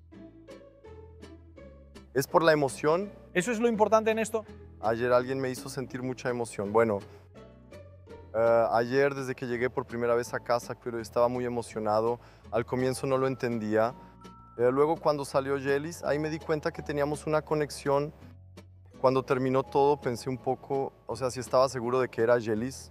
¿Es por la emoción? ¿Eso es lo importante en esto? Ayer alguien me hizo sentir mucha emoción. Bueno, uh, ayer desde que llegué por primera vez a casa, pero estaba muy emocionado. Al comienzo no lo entendía. Eh, luego cuando salió Yelis, ahí me di cuenta que teníamos una conexión. Cuando terminó todo pensé un poco, o sea, si estaba seguro de que era Yelis.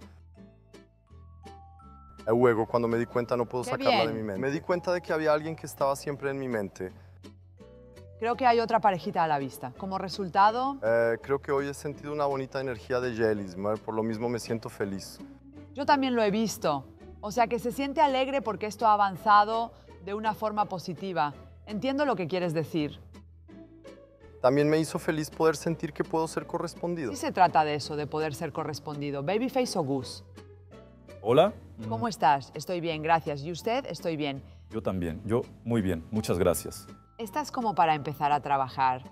Eh, luego cuando me di cuenta no puedo Qué sacarla bien. de mi mente. Me di cuenta de que había alguien que estaba siempre en mi mente. Creo que hay otra parejita a la vista. Como resultado, Eh, creo que hoy he sentido una bonita energía de Yelis, ¿no? Por lo mismo me siento feliz. yo también lo he visto. O sea, que se siente alegre porque esto ha avanzado de una forma positiva. Entiendo lo que quieres decir. También me hizo feliz poder sentir que puedo ser correspondido. Sí se trata de eso, de poder ser correspondido. Babyface o Gus. Hola. ¿Cómo estás? Estoy bien, gracias. ¿Y usted? Estoy bien. Yo también. Yo muy bien. Muchas gracias. Estás como para empezar a trabajar.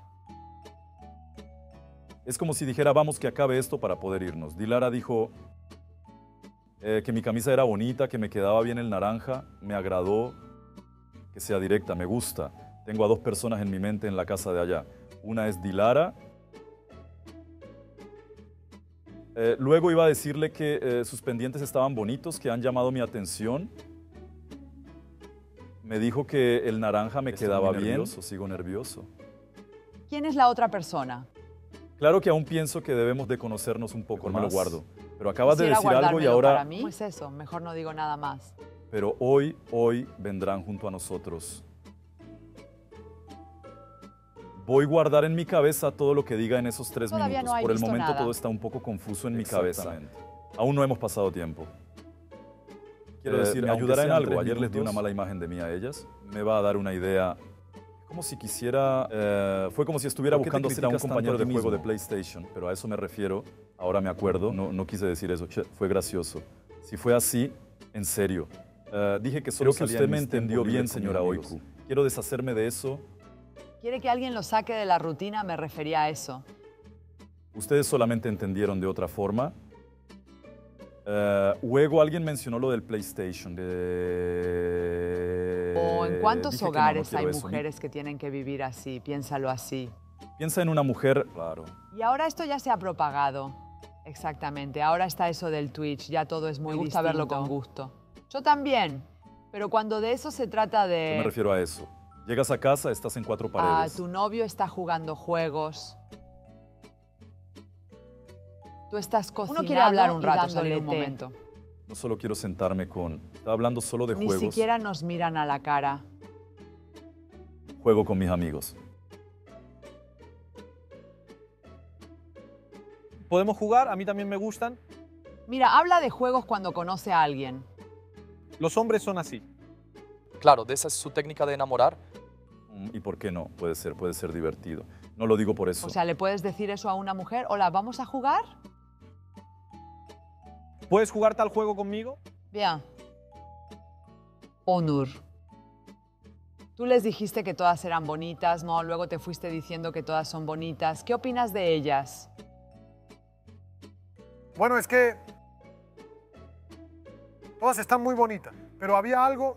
Es como si dijera, vamos que acabe esto para poder irnos. Dilara dijo eh, que mi camisa era bonita, que me quedaba bien el naranja, me agradó, que sea directa, me gusta. Tengo a dos personas en mi mente en la casa de allá. Una es Dilara. Eh, luego iba a decirle que eh, sus pendientes estaban bonitos, que han llamado mi atención. Me dijo que el naranja me Estoy quedaba muy bien. nervioso, Sigo nervioso. ¿Quién es la otra persona? Claro que aún pienso que debemos de conocernos un poco más. Me lo guardo. Pero acabas de Quisiera decir algo y guardármelo ahora... para mí. Pues eso, mejor no digo nada más. Pero hoy, hoy vendrán junto a nosotros. Voy a guardar en mi cabeza todo lo que diga en esos tres Todavía minutos. no hay Por el visto momento nada. todo está un poco confuso en mi cabeza. Aún no hemos pasado tiempo. Quiero Eh, decir, ¿me aunque ayudará en sean algo? tres Ayer les di minutos, una mala imagen de mí a ellas. Me va a dar una idea. Como si quisiera... eh, fue como si estuviera ¿Por qué te buscando ser a un criticas compañero tanto a de ti juego de mismo? PlayStation, pero a eso me refiero. Ahora me acuerdo, no, no quise decir eso, che, fue gracioso. Si fue así, en serio. Eh, dije que solo Creo que salía usted en me mis entendió tiempos bien, libres con señora mis amigos. Oiku. Quiero deshacerme de eso ¿Quiere que alguien lo saque de la rutina? Me refería a eso. Ustedes solamente entendieron de otra forma. Uh, luego alguien mencionó lo del PlayStation. De... ¿O en cuántos Dije hogares que no, no hay eso. mujeres que tienen que vivir así? Piénsalo así. Piensa en una mujer, claro. Y ahora esto ya se ha propagado. Exactamente. Ahora está eso del Twitch. Ya todo es muy Me gusta distinto. verlo con gusto. Yo también. Pero cuando de eso se trata de... Yo me refiero a eso. Llegas a casa, estás en cuatro Ah, paredes. tu novio está jugando juegos. Tú estás cocinando. Uno quiere hablar un y rato, dándole salir un té. momento. No solo quiero sentarme con... Estaba hablando solo de Ni juegos. siquiera nos miran a la cara. Juego con mis amigos. ¿Podemos jugar? A mí también me gustan. Mira, habla de juegos cuando conoce a alguien. Los hombres son así. Claro, de esa es su técnica de enamorar. ¿Y por qué no? Puede ser, puede ser divertido. No lo digo por eso. O sea, ¿le puedes decir eso a una mujer? Hola, ¿vamos a jugar? ¿Puedes jugar tal juego conmigo? Bien. Onur. Tú les dijiste que todas eran bonitas, ¿no? Luego te fuiste diciendo que todas son bonitas. ¿Qué opinas de ellas? Bueno, es que todas están muy bonitas, pero había algo...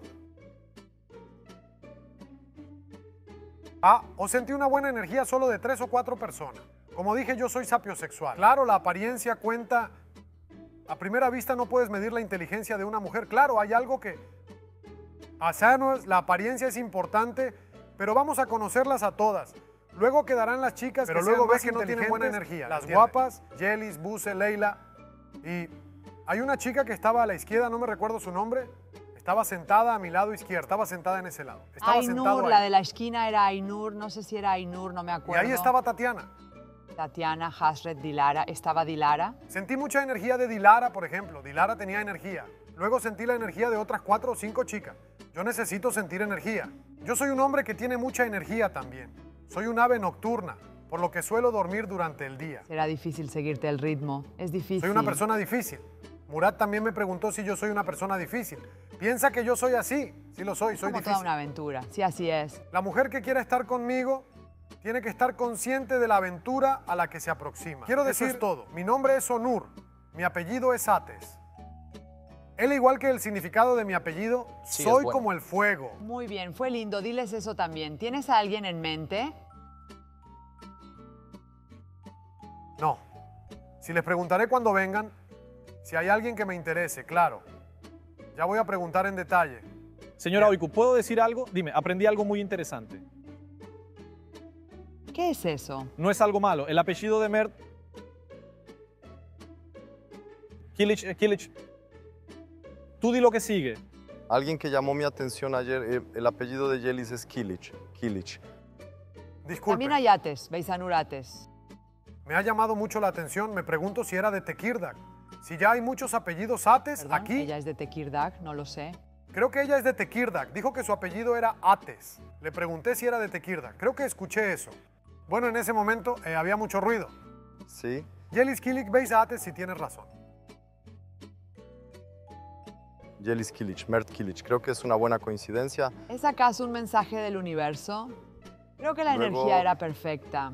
Ah, o sentí una buena energía solo de tres o cuatro personas. Como dije, yo soy sapiosexual. Claro, la apariencia cuenta. A primera vista no puedes medir la inteligencia de una mujer. Claro, hay algo que... O sea, no es- la apariencia es importante, pero vamos a conocerlas a todas. Luego quedarán las chicas pero que luego ves que no tienen buena energía. Las guapas, Yelis, Buse, Leila. Y hay una chica que estaba a la izquierda, no me recuerdo su nombre. Estaba sentada a mi lado izquierdo, estaba sentada en ese lado. Estaba sentado Ainur, ahí. la de la esquina era Ainur, no sé si era Ainur, no me Y acuerdo. ahí estaba Tatiana. Tatiana, Hasret, Dilara. ¿Estaba Dilara? Sentí mucha energía de Dilara, por ejemplo. Dilara tenía energía. Luego sentí la energía de otras cuatro o cinco chicas. Yo necesito sentir energía. Yo soy un hombre que tiene mucha energía también. Soy un ave nocturna, por lo que suelo dormir durante el día. Será difícil seguirte el ritmo. Es difícil. Soy una persona difícil. Murat también me preguntó si yo soy una persona difícil. Piensa que yo soy así. Sí lo soy, soy Como difícil. toda una aventura. Sí, así es. La mujer que quiera estar conmigo tiene que estar consciente de la aventura a la que se aproxima. Quiero decir es todo. Mi nombre es Onur. Mi apellido es Ates. Él, igual que el significado de mi apellido, Sí, es soy bueno. como el fuego. Muy bien, fue lindo. Diles eso también. ¿Tienes a alguien en mente? No. Si les preguntaré cuando vengan, si hay alguien que me interese, claro. Ya voy a preguntar en detalle. Señora Oiku, ¿puedo decir algo? Dime, aprendí algo muy interesante. ¿Qué es eso? No es algo malo. El apellido de Mert... Kilic, eh, Kilic. Tú di lo que sigue. Alguien que llamó mi atención ayer, eh, el apellido de Yelis es Kilic. Kilic. Disculpe. También hay Ates, Beisanur Ates. Me ha llamado mucho la atención. Me pregunto si era de Tequirdac. Si ya hay muchos apellidos Ates Perdón, aquí. Ella es de Tequirdac, no lo sé. Creo que ella es de Tequirdac. Dijo que su apellido era Ates. Le pregunté si era de Tequirdac. Creo que escuché eso. Bueno, en ese momento eh, había mucho ruido. Sí. Yelis Kilic, veis a Ates si tienes razón. Yelis Kilic, Mert Kilic. Creo que es una buena coincidencia. ¿Es acaso un mensaje del universo? Creo que la Luego- energía era perfecta.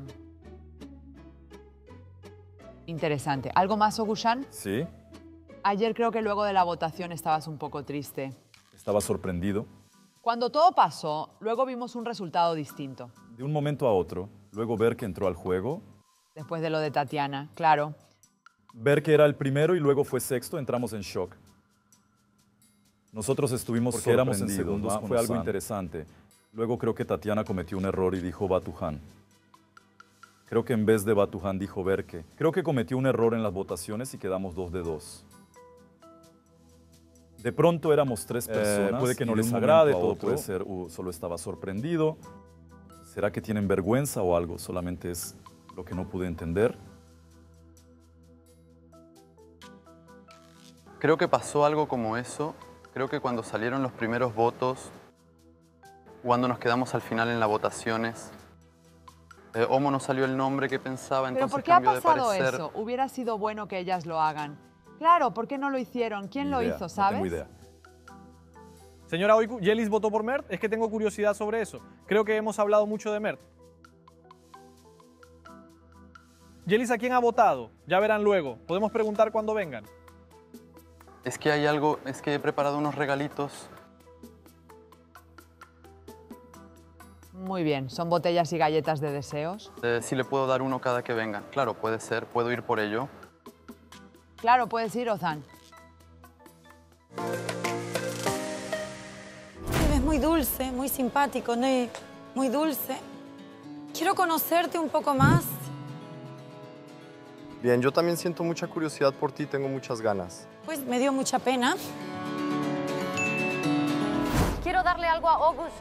Interesante. ¿Algo más, Ogushan? Sí, Ayer creo que luego de la votación estabas un poco triste. estaba sorprendido. Cuando todo pasó, luego vimos un resultado distinto. De un momento a otro, luego ver que entró al juego, Después de lo de Tatiana, claro. ver que era el primero y luego fue sexto, entramos en shock. Nosotros estuvimos Porque éramos en sorprendidos, segundos ¿no? con Fue algo Osan. interesante. Luego creo que Tatiana cometió un error y dijo Batuhan. Creo que en vez de Batuhan dijo Berke. Creo que cometió un error en las votaciones y quedamos dos de dos. De pronto éramos tres Eh, personas. puede que no y de les un agrade, momento a todo otro, puede ser, uh, solo estaba sorprendido. ¿Será que tienen vergüenza o algo? Solamente es lo que no pude entender. Creo que pasó algo como eso. Creo que cuando salieron los primeros votos, cuando nos quedamos al final en las votaciones, eh, Homo no salió el nombre que pensaba, ¿Pero entonces por qué ha cambió de pasado parecer. eso? Hubiera sido bueno que ellas lo hagan. Claro, ¿por qué no lo hicieron? ¿Quién lo idea, hizo, no sabes? tengo idea. Señora Oiku, ¿Yelis votó por Mert? Es que tengo curiosidad sobre eso. Creo que hemos hablado mucho de Mert. Yelisa, ¿quién ha votado? Ya verán luego. Podemos preguntar cuando vengan. Es que hay algo, es que he preparado unos regalitos. Muy bien, ¿son botellas y galletas de deseos? Eh, si le puedo dar uno cada que vengan. Claro, puede ser, puedo ir por ello. Claro, puedes ir, Ozan. Es muy dulce, muy simpático, muy, muy dulce. Quiero conocerte un poco más. Bien, yo también siento mucha curiosidad por ti, tengo muchas ganas. Pues me dio mucha pena. Quiero darle algo a August.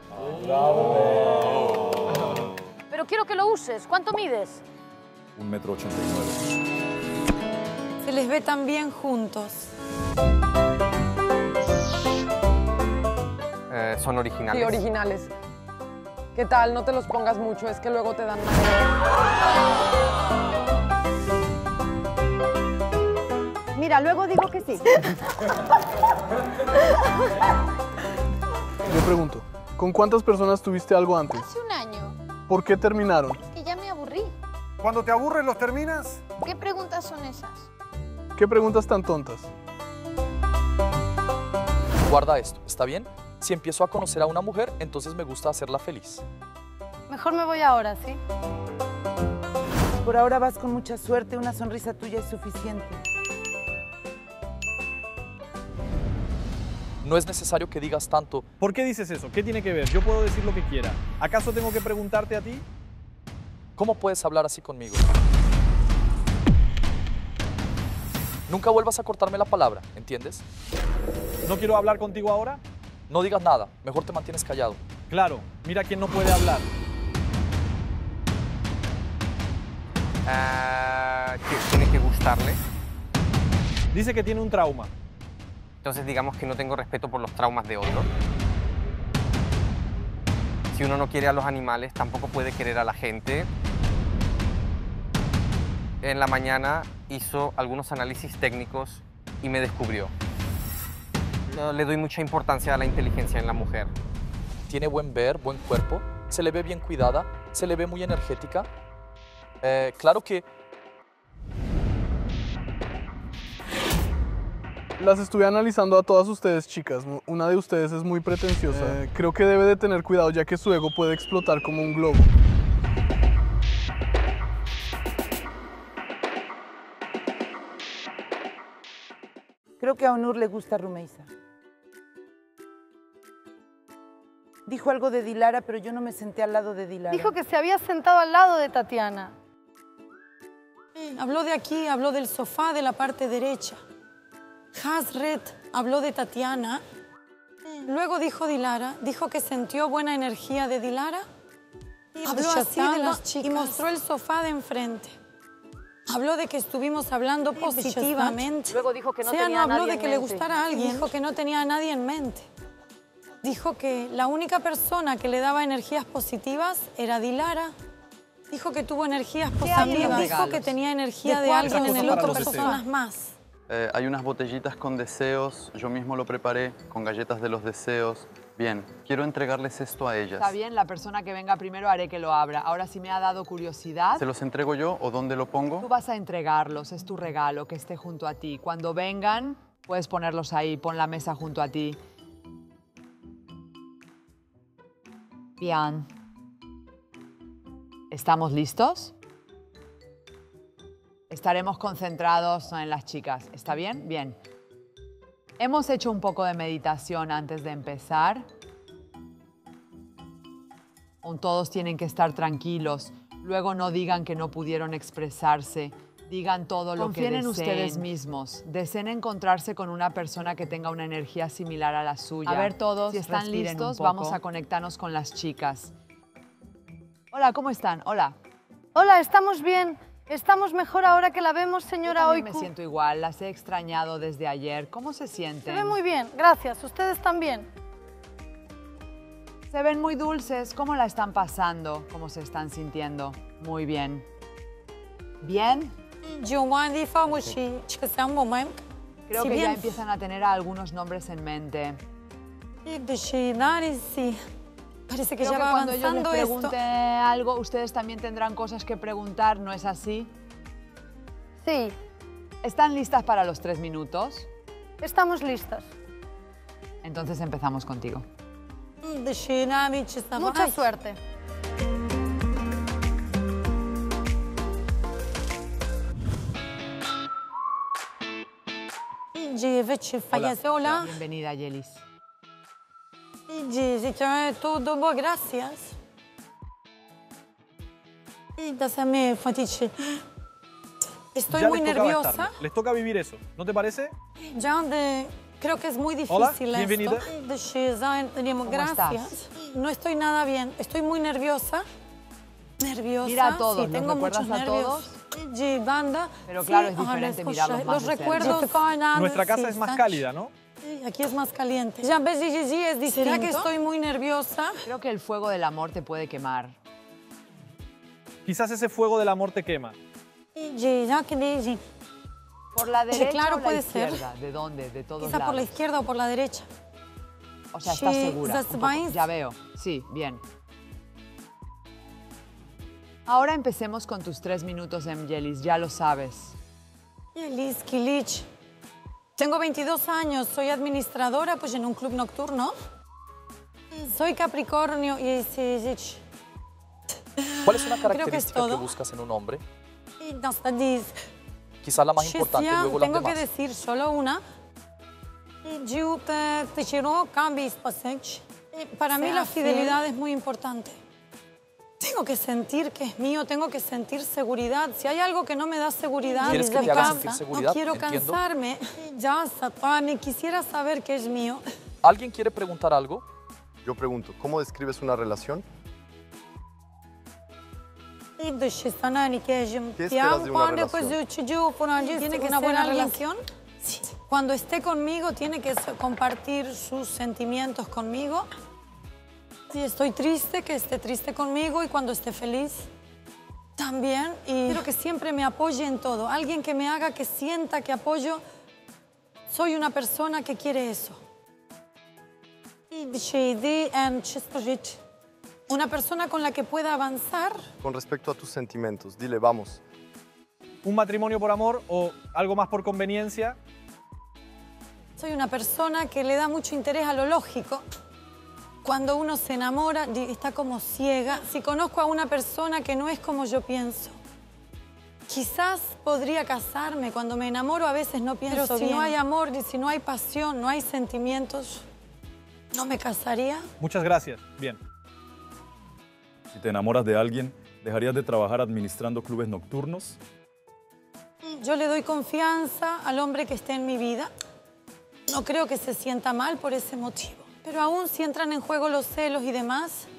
Pero quiero que lo uses. ¿Cuánto mides? Un metro ochenta y nueve. Se les ve tan bien juntos. Eh, ¿Son originales? Sí, originales. ¿Qué tal? No te los pongas mucho, es que luego te dan mal. Mira, luego digo que sí. Yo pregunto, ¿con cuántas personas tuviste algo antes? Hace un año. ¿Por qué terminaron? Que ya me aburrí. Cuando te aburres, ¿los terminas? ¿Qué preguntas son esas? ¿Qué preguntas tan tontas? Guarda esto, ¿está bien? Si empiezo a conocer a una mujer, entonces me gusta hacerla feliz. Mejor me voy ahora, ¿sí? Por ahora vas con mucha suerte, una sonrisa tuya es suficiente. No es necesario que digas tanto. ¿Por qué dices eso? ¿Qué tiene que ver? Yo puedo decir lo que quiera. ¿Acaso tengo que preguntarte a ti? ¿Cómo puedes hablar así conmigo? Nunca vuelvas a cortarme la palabra, ¿entiendes? ¿No quiero hablar contigo ahora? No digas nada, mejor te mantienes callado. Claro, mira quién no puede hablar. Uh, ¿Tiene que gustarle? Dice que tiene un trauma. Entonces digamos que no tengo respeto por los traumas de otros. Si uno no quiere a los animales, tampoco puede querer a la gente. En la mañana hizo algunos análisis técnicos y me descubrió. No le doy mucha importancia a la inteligencia en la mujer. Tiene buen ver, buen cuerpo, se le ve bien cuidada, se le ve muy energética. Eh, claro que... Las estuve analizando a todas ustedes, chicas. Una de ustedes es muy pretenciosa. Eh, creo que debe de tener cuidado, ya que su ego puede explotar como un globo. Creo que a Onur le gusta Rumeisa. Dijo algo de Dilara, pero yo no me senté al lado de Dilara. Dijo que se había sentado al lado de Tatiana. Sí, habló de aquí, habló del sofá de la parte derecha. Hasret habló de Tatiana. Luego dijo Dilara, dijo que sintió buena energía de Dilara. Habló así de las chicas y mostró el sofá de enfrente. Habló de que estuvimos hablando positivamente. Luego dijo que no o sea, tenía no habló nadie de en que le mente. gustara a alguien, dijo que no tenía a nadie en mente. Dijo que la única persona que le daba energías positivas era Dilara. Dijo que tuvo energías positivas. Dijo que tenía energía de, de alguien en el otro personas más. Eh, hay unas botellitas con deseos, yo mismo lo preparé, con galletas de los deseos. Bien, quiero entregarles esto a ellas. Está bien, la persona que venga primero haré que lo abra. Ahora, si me ha dado curiosidad... ¿Se los entrego yo o dónde lo pongo? Tú vas a entregarlos, es tu regalo, que esté junto a ti. Cuando vengan, puedes ponerlos ahí, pon la mesa junto a ti. Bien. ¿Estamos listos? Estaremos concentrados en las chicas. ¿Está bien? Bien. Hemos hecho un poco de meditación antes de empezar. Todos tienen que estar tranquilos. Luego no digan que no pudieron expresarse. Digan todo lo que deseen. Confíen en ustedes mismos. Deseen encontrarse con una persona que tenga una energía similar a la suya. A ver todos, si están listos, vamos a conectarnos con las chicas. Hola, ¿cómo están? Hola. Hola, estamos bien. Estamos mejor ahora que la vemos, señora Yo Oiku. me siento igual, las he extrañado desde ayer. ¿Cómo se sienten? Se ve muy bien, gracias. ¿Ustedes también? Se ven muy dulces. ¿Cómo la están pasando? ¿Cómo se están sintiendo? Muy bien. ¿Bien? Creo que ya empiezan a tener algunos nombres en mente. Parece que Creo ya que va cuando ellos les avanzando pregunte esto. algo, ustedes también tendrán cosas que preguntar, ¿no es así? Sí. ¿Están listas para los tres minutos? Estamos listas. Entonces empezamos contigo. Mucha suerte. Hola. Bienvenida, Yelis. Todo bom, gracias. Estoy Ya muy les tocaba nerviosa. estarlo. Les toca vivir eso, ¿no te parece? Ya de, creo que es muy difícil Hola, esto. bienvenida. Gracias. No estoy nada bien. Estoy muy nerviosa. Nerviosa. Mira a todos, sí, ¿los tengo recuerdas muchos a nervios. Sí, banda. Pero claro, Sí, es diferente ajá, mirarlos más Los de cerca. recuerdos. Nuestra casa sí, es más están- cálida, ¿no? Sí, aquí es más caliente. Ya ves, sí, sí, sí, es distinto. ¿Será que estoy muy nerviosa? Creo que el fuego del amor te puede quemar. Quizás ese fuego del amor te quema. Sí, ya que sí. ¿Por la Sí, derecha claro, o la puede ser. izquierda? ¿De dónde? ¿De todos Quizá lados? por la izquierda o por la derecha. O sea, ¿estás Sí, segura? that's Un poco. fine. Ya veo. Sí, bien. Ahora empecemos con tus tres minutos, Em Yelis. Ya lo sabes. Liz Kilich. Tengo veintidós años, soy administradora pues, en un club nocturno. Soy Capricornio y... sí, sí. ¿Cuál es una Creo que es característica que, todo. buscas en un hombre? Y hasta diez. Quizá la más importante, Shestia, luego las tengo demás. que decir solo una. Yo te, te quiero cambiar passeig. Para mí Sea la fidelidad fiel. es muy importante. Tengo que sentir que es mío, tengo que sentir seguridad. Si hay algo que no me da seguridad, ¿Quieres que en te haga casa, sentir seguridad? no quiero Entiendo. cansarme. Ya, Satani, quisiera saber que es mío. ¿Alguien quiere preguntar algo? Yo pregunto, ¿cómo describes una relación? Y de Shistanani, que es- ¿Qué Te esperas amo, de una cuando, relación? pues, yo- yo, por allí, ¿Tiene que una ser buena alguien relación? Sí. Cuando esté conmigo, tiene que ser- compartir sus sentimientos conmigo. Si estoy triste, que esté triste conmigo y cuando esté feliz, también. Y quiero que siempre me apoye en todo. Alguien que me haga que sienta que apoyo. Soy una persona que quiere eso. Una persona con la que pueda avanzar. Con respecto a tus sentimientos, dile, vamos. ¿Un matrimonio por amor o algo más por conveniencia? Soy una persona que le da mucho interés a lo lógico. Cuando uno se enamora, di- está como ciega. Si conozco a una persona que no es como yo pienso, quizás podría casarme. Cuando me enamoro a veces no pienso Pero si bien. no hay amor, si no hay pasión, no hay sentimientos, ¿no me casaría? Muchas gracias. Bien. Si te enamoras de alguien, ¿dejarías de trabajar administrando clubes nocturnos? Yo le doy confianza al hombre que esté en mi vida. No creo que se sienta mal por ese motivo. Pero aún si entran en juego los celos y demás...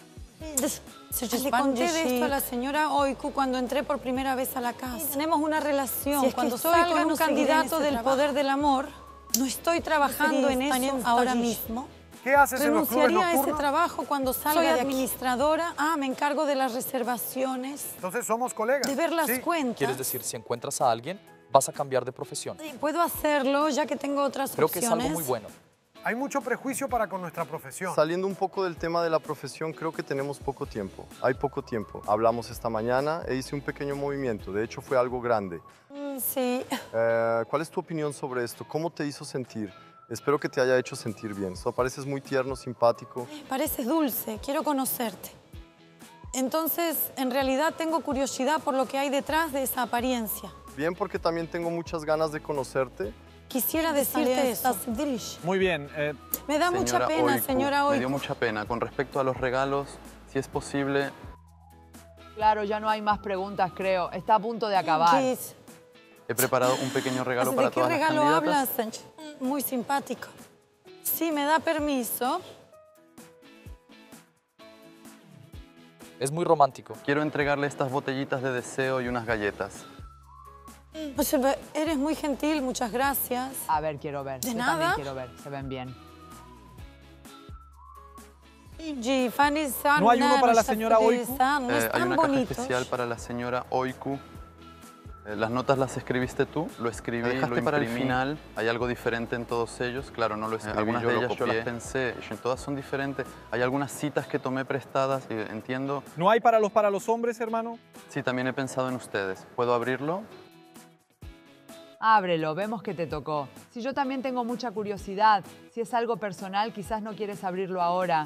Le conté de esto a la señora Oiku cuando entré por primera vez a la casa. Tenemos una relación. Si es que cuando estoy salga con un un candidato candidato del del poder del amor, no estoy trabajando en eso ahora mismo. ¿Qué haces en los clubes Renunciaría a ese nocturnos? trabajo cuando salga Soy de aquí. administradora. Ah, me encargo de las reservaciones, Entonces somos colegas. de ver las Sí. cuentas. Quieres decir, si encuentras a alguien, vas a cambiar de profesión. Sí, puedo hacerlo ya que tengo otras Creo que es opciones. algo muy bueno. Hay mucho prejuicio para con nuestra profesión. Saliendo un poco del tema de la profesión, creo que tenemos poco tiempo. Hay poco tiempo. Hablamos esta mañana e hice un pequeño movimiento. De hecho, fue algo grande. Mm, Sí. Eh, ¿Cuál es tu opinión sobre esto? ¿Cómo te hizo sentir? Espero que te haya hecho sentir bien. So, pareces muy tierno, simpático. Pareces dulce, quiero conocerte. Entonces, en realidad tengo curiosidad por lo que hay detrás de esa apariencia. Bien, porque también tengo muchas ganas de conocerte. Quisiera decirte eso. Muy bien. eh, Me da mucha Señora pena, Oiku, señora Me dio Oiku. mucha pena. Con respecto a los regalos, si es posible, Claro, ya no hay más preguntas, creo. Está a punto de acabar. Jeez. he preparado un pequeño regalo ¿De para qué todas las regalo candidatas. hablas? Muy simpático. Sí, me da permiso. Es muy romántico. Quiero entregarle estas botellitas de deseo y unas galletas. Pues, eres muy gentil, muchas gracias. A ver, quiero ver. ¿De Yo nada? también quiero ver. Se ven bien. ¿No hay uno para la señora Oiku? No Eh, es hay tan una caja bonito. especial para la señora Oiku. Eh, Las notas las escribiste tú, lo escribí, lo imprimí. Para el final. Hay algo diferente en todos ellos. Claro, no lo escribí, eh, algunas yo, de ellas yo las pensé. Todas son diferentes. Hay algunas citas que tomé prestadas, eh, entiendo. ¿No hay para los, para los hombres, hermano? Sí, también he pensado en ustedes. ¿Puedo abrirlo? Ábrelo, vemos que te tocó. Si yo también tengo mucha curiosidad, si es algo personal, quizás no quieres abrirlo ahora.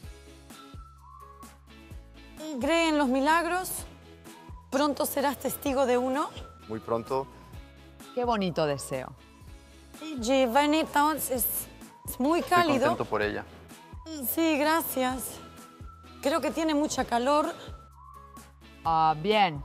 ¿Cree en los milagros? ¿Pronto serás testigo de uno? Muy pronto. Qué bonito deseo. Es, es muy cálido. Estoy contento por ella. Sí, gracias. Creo que tiene mucha calor. Ah, bien.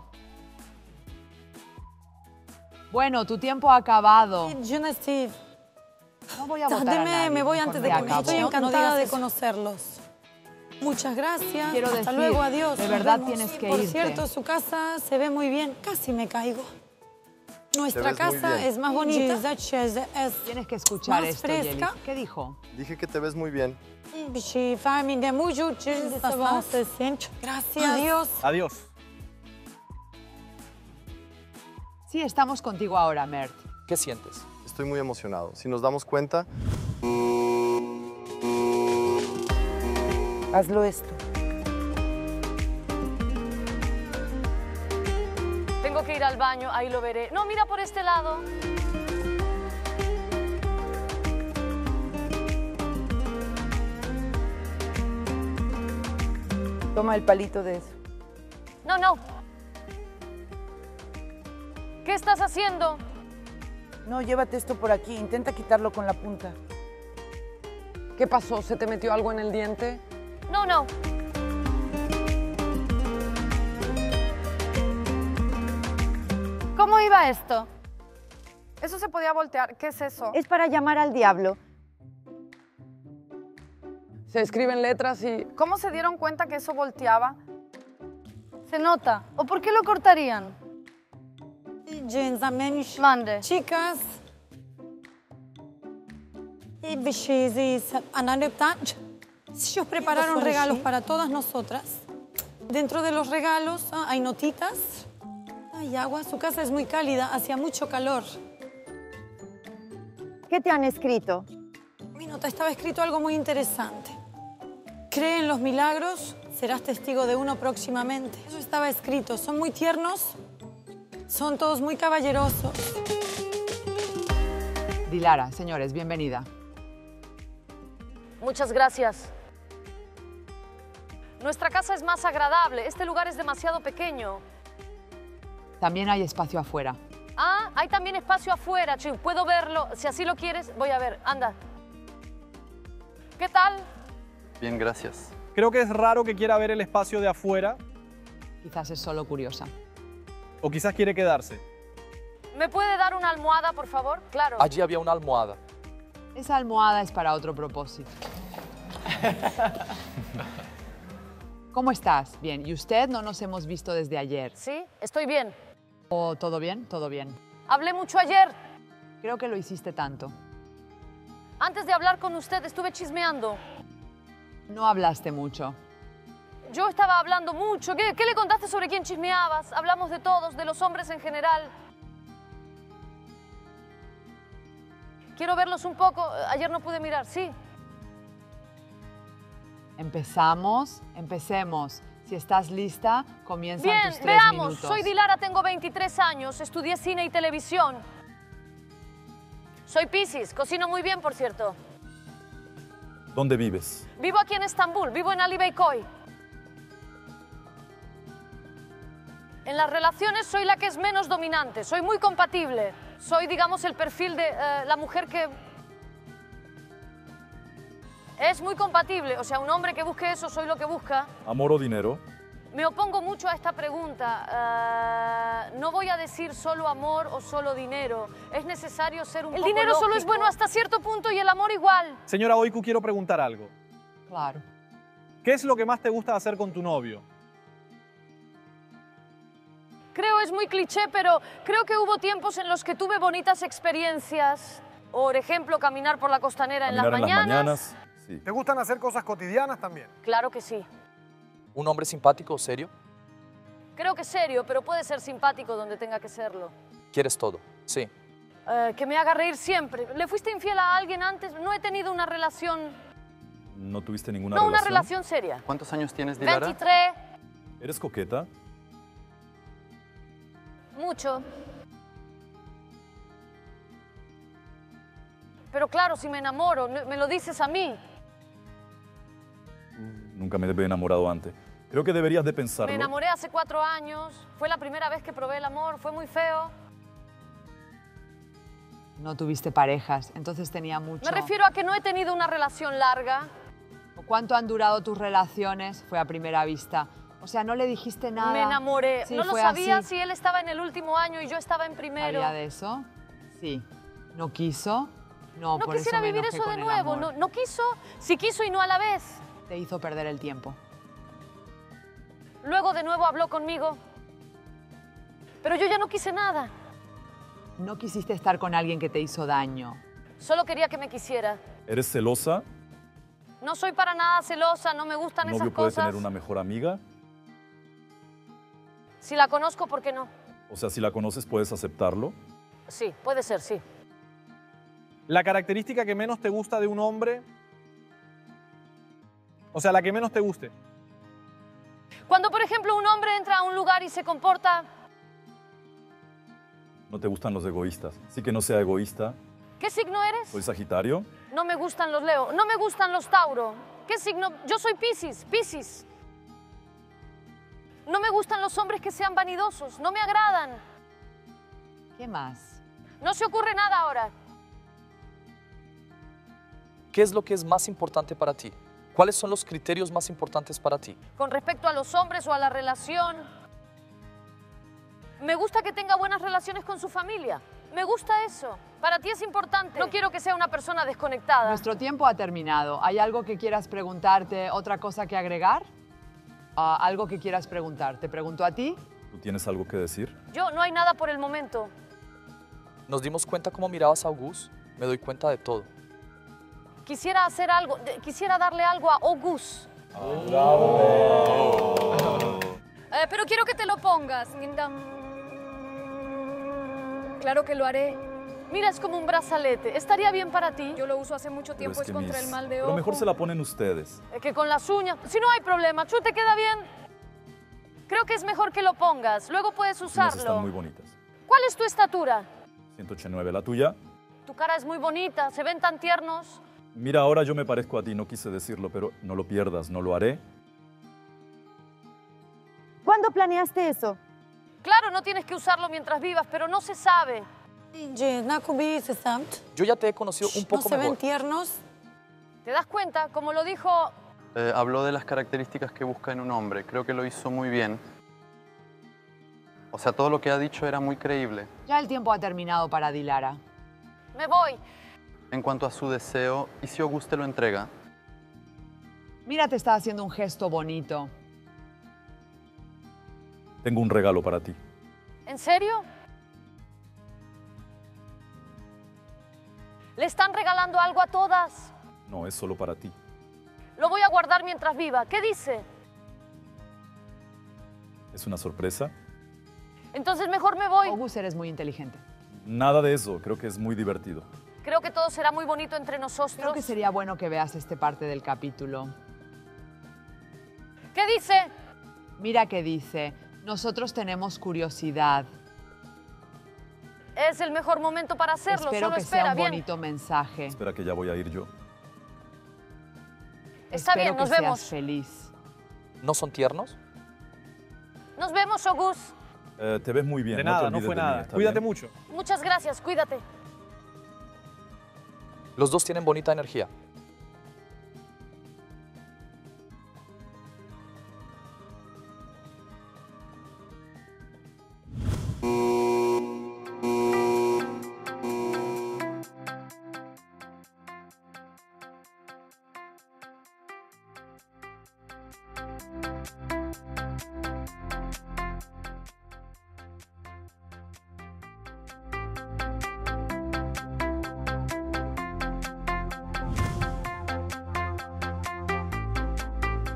Bueno, tu tiempo ha acabado. Yo no estoy... No voy a votar a nadie. Me voy antes de que estoy encantada no de conocerlos. Muchas gracias. Quiero Hasta decir, luego, adiós. De verdad tienes que Por irte. cierto, su casa se ve muy bien. Casi me caigo. Nuestra casa es más bonita. Tienes que escuchar más esto, fresca. Yelis. ¿Qué dijo? Dije que te ves muy bien. Gracias. Adiós. Adiós. Sí, estamos contigo ahora, Mert. ¿Qué sientes? Estoy muy emocionado. Si nos damos cuenta... Hazlo esto. Tengo que ir al baño, ahí lo veré. No, mira por este lado. Toma el palito de eso. No, no. ¿Qué estás haciendo? No, llévate esto por aquí. Intenta quitarlo con la punta. ¿Qué pasó? ¿Se te metió algo en el diente? No, no. ¿Cómo iba esto? Eso se podía voltear. ¿Qué es eso? Es para llamar al diablo. Se escriben letras y... ¿Cómo se dieron cuenta que eso volteaba? Se nota. ¿O por qué lo cortarían? Mande. Chicas. Ellos prepararon regalos para todas nosotras. Dentro de los regalos ah, hay notitas, hay agua. Su casa es muy cálida, hacía mucho calor. ¿Qué te han escrito? Mi nota estaba escrito algo muy interesante. Cree en los milagros, serás testigo de uno próximamente. Eso estaba escrito. Son muy tiernos, son todos muy caballerosos. Dilara, señores, bienvenida. Muchas gracias. Nuestra casa es más agradable. Este lugar es demasiado pequeño. También hay espacio afuera. Ah, hay también espacio afuera. Puedo verlo. Si así lo quieres, voy a ver. Anda. ¿Qué tal? Bien, gracias. Creo que es raro que quiera ver el espacio de afuera. Quizás es solo curiosa. O quizás quiere quedarse. ¿Me puede dar una almohada, por favor? Claro. Allí había una almohada. Esa almohada es para otro propósito. ¿Cómo estás? Bien. ¿Y usted? No nos hemos visto desde ayer. Sí, estoy bien. ¿O todo bien? Todo bien. Hablé mucho ayer. Creo que lo hiciste tanto. Antes de hablar con usted estuve chismeando. No hablaste mucho. Yo estaba hablando mucho. ¿Qué, qué le contaste sobre quién chismeabas? Hablamos de todos, de los hombres en general. Quiero verlos un poco. Ayer no pude mirar, sí. Empezamos, empecemos. Si estás lista, comienzan Bien, tus tres veamos. minutos. Soy Dilara, tengo veintitrés años, estudié cine y televisión. Soy Piscis, cocino muy bien, por cierto. ¿Dónde vives? Vivo aquí en Estambul, vivo en Ali Beykoy. En las relaciones soy la que es menos dominante, soy muy compatible. Soy, digamos, el perfil de uh, la mujer que... Es muy compatible, o sea, un hombre que busque eso, soy lo que busca. ¿Amor o dinero? Me opongo mucho a esta pregunta. Uh, no voy a decir solo amor o solo dinero. Es necesario ser un El poco dinero lógico. Solo es bueno hasta cierto punto y el amor igual. Señora Oiku, quiero preguntar algo. Claro. ¿Qué es lo que más te gusta hacer con tu novio? Creo es muy cliché, pero creo que hubo tiempos en los que tuve bonitas experiencias. Por ejemplo, caminar por la costanera en las Caminar en mañanas. las mañanas. Sí. ¿Te gustan hacer cosas cotidianas también? Claro que sí. ¿Un hombre simpático o serio? Creo que serio, pero puede ser simpático donde tenga que serlo. Quieres todo, sí. Eh, que me haga reír siempre. ¿Le fuiste infiel a alguien antes? No he tenido una relación... ¿No tuviste ninguna no, relación? una relación seria. ¿Cuántos años tienes, Dilara? veintitrés. ¿Eres coqueta? Mucho. Pero claro, si me enamoro, me lo dices a mí. Nunca me he enamorado antes. Creo que deberías de pensarlo. Me enamoré hace cuatro años. Fue la primera vez que probé el amor. Fue muy feo. No tuviste parejas, entonces tenía mucho... Me refiero a que no he tenido una relación larga. ¿Cuánto han durado tus relaciones? Fue a primera vista. O sea, no le dijiste nada. Me enamoré. Sí, no lo fue sabía así. si él estaba en el último año y yo estaba en primero. ¿Sabía de eso? Sí. ¿No quiso? No, No por quisiera eso me vivir enojé eso de con el nuevo. amor. No, no quiso, sí quiso y no a la vez. Te hizo perder el tiempo. Luego de nuevo habló conmigo. Pero yo ya no quise nada. No quisiste estar con alguien que te hizo daño. Solo quería que me quisiera. ¿Eres celosa? No soy para nada celosa, no me gustan ¿Tu esas novio puede cosas. tener una mejor amiga? Si la conozco, ¿por qué no? O sea, si la conoces, ¿puedes aceptarlo? Sí, puede ser, sí. La característica que menos te gusta de un hombre, o sea, la que menos te guste. Cuando, por ejemplo, un hombre entra a un lugar y se comporta... No te gustan los egoístas. Sí que no sea egoísta. ¿Qué signo eres? Soy Sagitario. No me gustan los Leo, no me gustan los Tauro. ¿Qué signo? Yo soy Piscis, Piscis. No me gustan los hombres que sean vanidosos, no me agradan. ¿Qué más? No se ocurre nada ahora. ¿Qué es lo que es más importante para ti? ¿Cuáles son los criterios más importantes para ti? Con respecto a los hombres o a la relación, me gusta que tenga buenas relaciones con su familia. Me gusta eso. Para ti es importante. No quiero que sea una persona desconectada. Nuestro tiempo ha terminado. ¿Hay algo que quieras preguntarte? ¿Otra cosa que agregar? Uh, ¿Algo que quieras preguntar? ¿Te pregunto a ti? ¿Tú tienes algo que decir? Yo, no hay nada por el momento. Nos dimos cuenta cómo mirabas a Auguste. Me doy cuenta de todo. Quisiera hacer algo, quisiera darle algo a Auguste. Oh. Eh, pero quiero que te lo pongas. Claro que lo haré. Mira, es como un brazalete. ¿Estaría bien para ti? Yo lo uso hace mucho tiempo, es, es contra mis... el mal de ojo. Pero mejor se la ponen ustedes. Eh, que con las uñas. Si no hay problema, ¿tú te queda bien? Creo que es mejor que lo pongas. Luego puedes usarlo. Las están muy bonitas. ¿Cuál es tu estatura? ciento ochenta y nueve. ¿La tuya? Tu cara es muy bonita, se ven tan tiernos. Mira, ahora yo me parezco a ti, no quise decirlo, pero no lo pierdas, no lo haré. ¿Cuándo planeaste eso? Claro, no tienes que usarlo mientras vivas, pero no se sabe. Yo ya te he conocido un poco ¿No se mejor. ven tiernos? ¿Te das cuenta? Como lo dijo... Eh, habló de las características que busca en un hombre. Creo que lo hizo muy bien. O sea, todo lo que ha dicho era muy creíble. Ya el tiempo ha terminado para Dilara. Me voy. En cuanto a su deseo, ¿y si Auguste lo entrega? Mira, te está haciendo un gesto bonito. Tengo un regalo para ti. ¿En serio? ¿Le están regalando algo a todas? No, es solo para ti. Lo voy a guardar mientras viva. ¿Qué dice? ¿Es una sorpresa? Entonces mejor me voy. Auguste, eres muy inteligente. Nada de eso, creo que es muy divertido. Creo que todo será muy bonito entre nosotros. Creo que sería bueno que veas esta parte del capítulo. ¿Qué dice? Mira qué dice. Nosotros tenemos curiosidad. Es el mejor momento para hacerlo. Espero Solo que espera, sea un bien. bonito mensaje. Espera que ya voy a ir yo. Está Espero bien, nos que vemos. seas feliz. ¿No son tiernos? Nos vemos, Auguste. Eh, te ves muy bien. De no nada, te no olvides fue de mí, nada. ¿está Cuídate bien? mucho. Muchas gracias, cuídate. Los dos tienen bonita energía.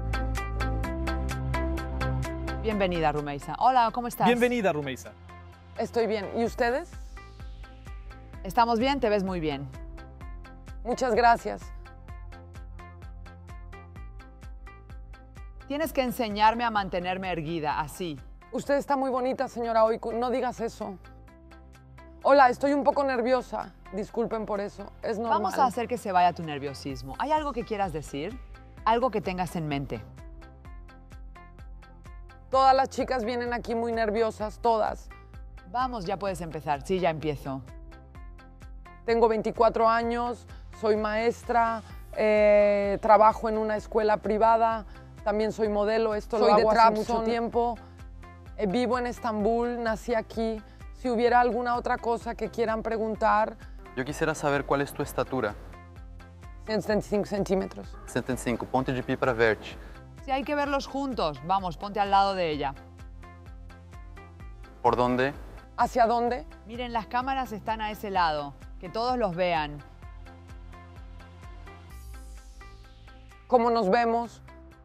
Bienvenida, Rumeisa. Hola, ¿cómo estás? Bienvenida, Rumeisa. Estoy bien. ¿Y ustedes? Estamos bien, te ves muy bien. Muchas gracias. Tienes que enseñarme a mantenerme erguida, así. Usted está muy bonita, señora Oiku. No digas eso. Hola, estoy un poco nerviosa. Disculpen por eso. Es normal. Vamos a hacer que se vaya tu nerviosismo. ¿Hay algo que quieras decir? Algo que tengas en mente. Todas las chicas vienen aquí muy nerviosas, todas. Vamos, ya puedes empezar. Sí, ya empiezo. Tengo veinticuatro años, soy maestra, eh, trabajo en una escuela privada, también soy modelo, esto soy lo hago hace mucho tiempo. Eh, vivo en Estambul, nací aquí. Si hubiera alguna otra cosa que quieran preguntar. Yo quisiera saber cuál es tu estatura. ciento setenta y cinco centímetros. setenta y cinco, ponte de pie para verte. Sí, hay que verlos juntos. Vamos, ponte al lado de ella. ¿Por dónde? ¿Hacia dónde? Miren, las cámaras están a ese lado. Que todos los vean. ¿Cómo nos vemos?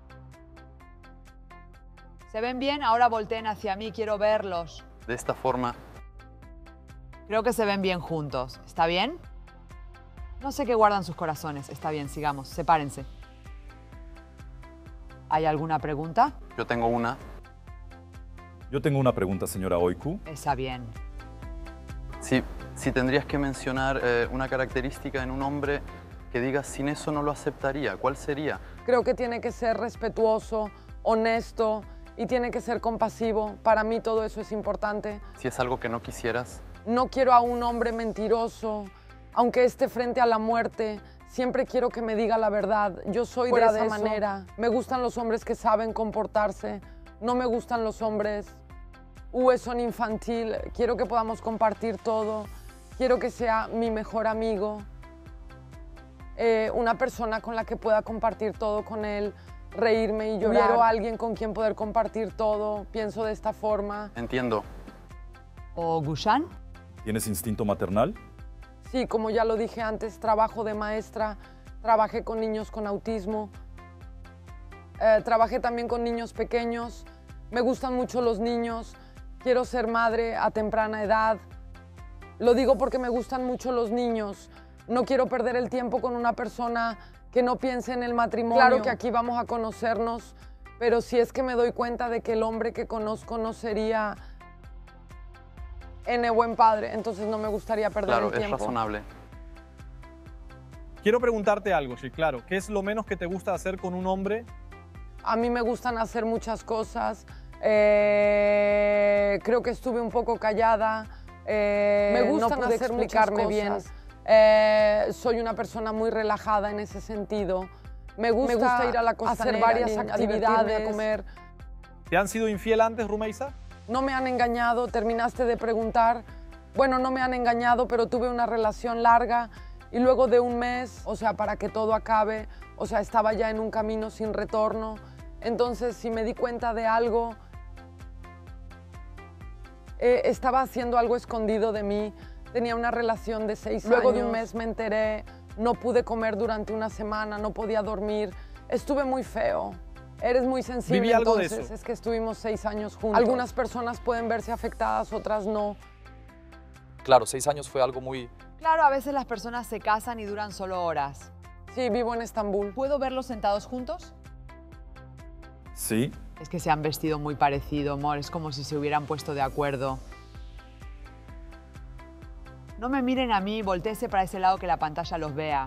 ¿Se ven bien? Ahora volteen hacia mí, quiero verlos. De esta forma. Creo que se ven bien juntos. ¿Está bien? No sé qué guardan sus corazones. Está bien, sigamos. Sepárense. ¿Hay alguna pregunta? Yo tengo una. Yo tengo una pregunta, señora Oiku. Está bien. Sí, si tendrías que mencionar eh, una característica en un hombre que digas, sin eso no lo aceptaría, ¿cuál sería? Creo que tiene que ser respetuoso, honesto y tiene que ser compasivo. Para mí todo eso es importante. Si es algo que no quisieras. No quiero a un hombre mentiroso, aunque esté frente a la muerte. Siempre quiero que me diga la verdad. Yo soy de esa manera. Me gustan los hombres que saben comportarse. No me gustan los hombres Uh, son infantil. Quiero que podamos compartir todo. Quiero que sea mi mejor amigo. Eh, una persona con la que pueda compartir todo con él, reírme y llorar. Quiero a alguien con quien poder compartir todo. Pienso de esta forma. Entiendo. ¿O Gushan? ¿Tienes instinto maternal? Sí, como ya lo dije antes, trabajo de maestra. Trabajé con niños con autismo. Eh, trabajé también con niños pequeños. Me gustan mucho los niños. Quiero ser madre a temprana edad. Lo digo porque me gustan mucho los niños. No quiero perder el tiempo con una persona que no piense en el matrimonio. Claro que aquí vamos a conocernos, pero si es que me doy cuenta de que el hombre que conozco no sería N buen padre, entonces no me gustaría perder claro, el tiempo. Claro, es razonable. Quiero preguntarte algo, sí, claro. ¿Qué es lo menos que te gusta hacer con un hombre? A mí me gustan hacer muchas cosas. Eh, creo que estuve un poco callada. Eh, me gusta no pude explicarme bien. Eh, soy una persona muy relajada en ese sentido. Me gusta, me gusta ir a la costanera, hacer varias actividades, a comer. ¿Te han sido infiel antes, Rumeisa? No me han engañado, terminaste de preguntar. Bueno, no me han engañado, pero tuve una relación larga y luego de un mes, o sea, para que todo acabe, o sea, estaba ya en un camino sin retorno. Entonces, si me di cuenta de algo, eh, estaba haciendo algo escondido de mí. Tenía una relación de seis luego años. Luego de un mes me enteré, no pude comer durante una semana, no podía dormir. Estuve muy feo. Eres muy sensible, Viví algo entonces de eso. Es que estuvimos seis años juntos. Algunas personas pueden verse afectadas, otras no. Claro, seis años fue algo muy... Claro, a veces las personas se casan y duran solo horas. Sí, vivo en Estambul. ¿Puedo verlos sentados juntos? Sí. Es que se han vestido muy parecido, amor. Es como si se hubieran puesto de acuerdo. No me miren a mí, voltéese para ese lado que la pantalla los vea.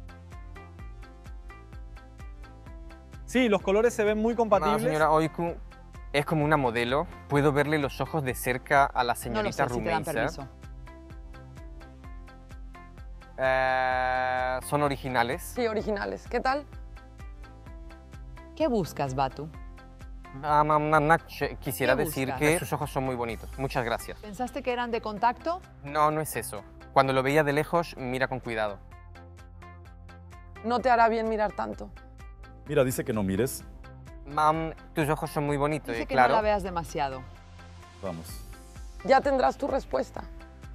Sí, los colores se ven muy compatibles. No, señora Oiku es como una modelo. Puedo verle los ojos de cerca a la señorita no lo sé, Rumeisa. si te dan permiso. Eh, ¿Son originales? Sí, originales. ¿Qué tal? ¿Qué buscas, Batu? Ah, mamá, quisiera ¿Qué decir buscas? que sus ojos son muy bonitos. Muchas gracias. ¿Pensaste que eran de contacto? No, no es eso. Cuando lo veía de lejos, mira con cuidado. No te hará bien mirar tanto. Mira, dice que no mires. Mam, tus ojos son muy bonitos, Dice eh, que claro. no la veas demasiado. Vamos. Ya tendrás tu respuesta.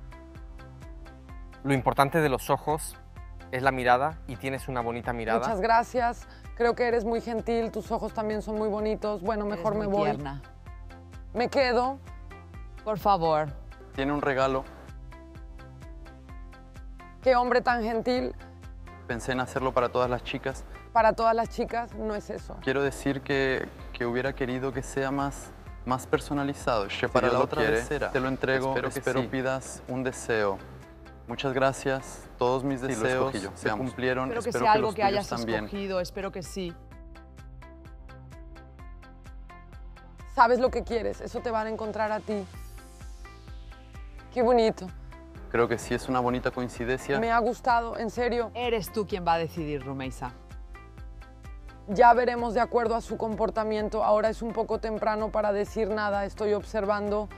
Lo importante de los ojos es la mirada y tienes una bonita mirada. Muchas gracias. Creo que eres muy gentil, tus ojos también son muy bonitos. Bueno, mejor Eres me muy voy. tierna. Me quedo. Por favor. Tiene un regalo. Qué hombre tan gentil. Pensé en hacerlo para todas las chicas. Para todas las chicas no es eso. Quiero decir que, que hubiera querido que sea más, más personalizado. Si para la otra quiere, vez te lo entrego. Espero, que espero sí. pidas un deseo. Muchas gracias. Todos mis sí, deseos yo, se veamos. cumplieron. Espero que espero sea que algo los que hayas también. escogido. Espero que sí. Sabes lo que quieres. Eso te van a encontrar a ti. Qué bonito. Creo que sí es una bonita coincidencia. Me ha gustado, en serio. Eres tú quien va a decidir, Rumeisa. Ya veremos de acuerdo a su comportamiento. Ahora es un poco temprano para decir nada. Estoy observando.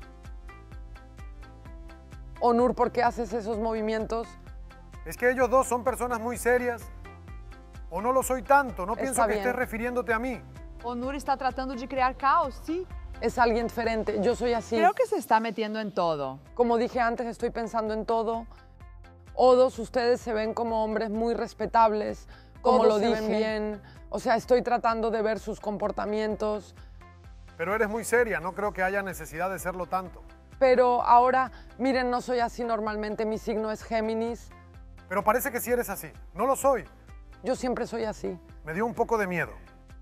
Onur, ¿por qué haces esos movimientos? Es que ellos dos son personas muy serias. O no lo soy tanto. No pienso que estés refiriéndote a mí. Onur está tratando de crear caos, ¿sí? Es alguien diferente. Yo soy así. Creo que se está metiendo en todo. Como dije antes, estoy pensando en todo. Odos, ustedes se ven como hombres muy respetables. Como Todos lo se dije ven bien. O sea, estoy tratando de ver sus comportamientos. Pero eres muy seria. No creo que haya necesidad de serlo tanto. Pero ahora, miren, no soy así normalmente. Mi signo es Géminis. Pero parece que sí eres así. No lo soy. Yo siempre soy así. Me dio un poco de miedo.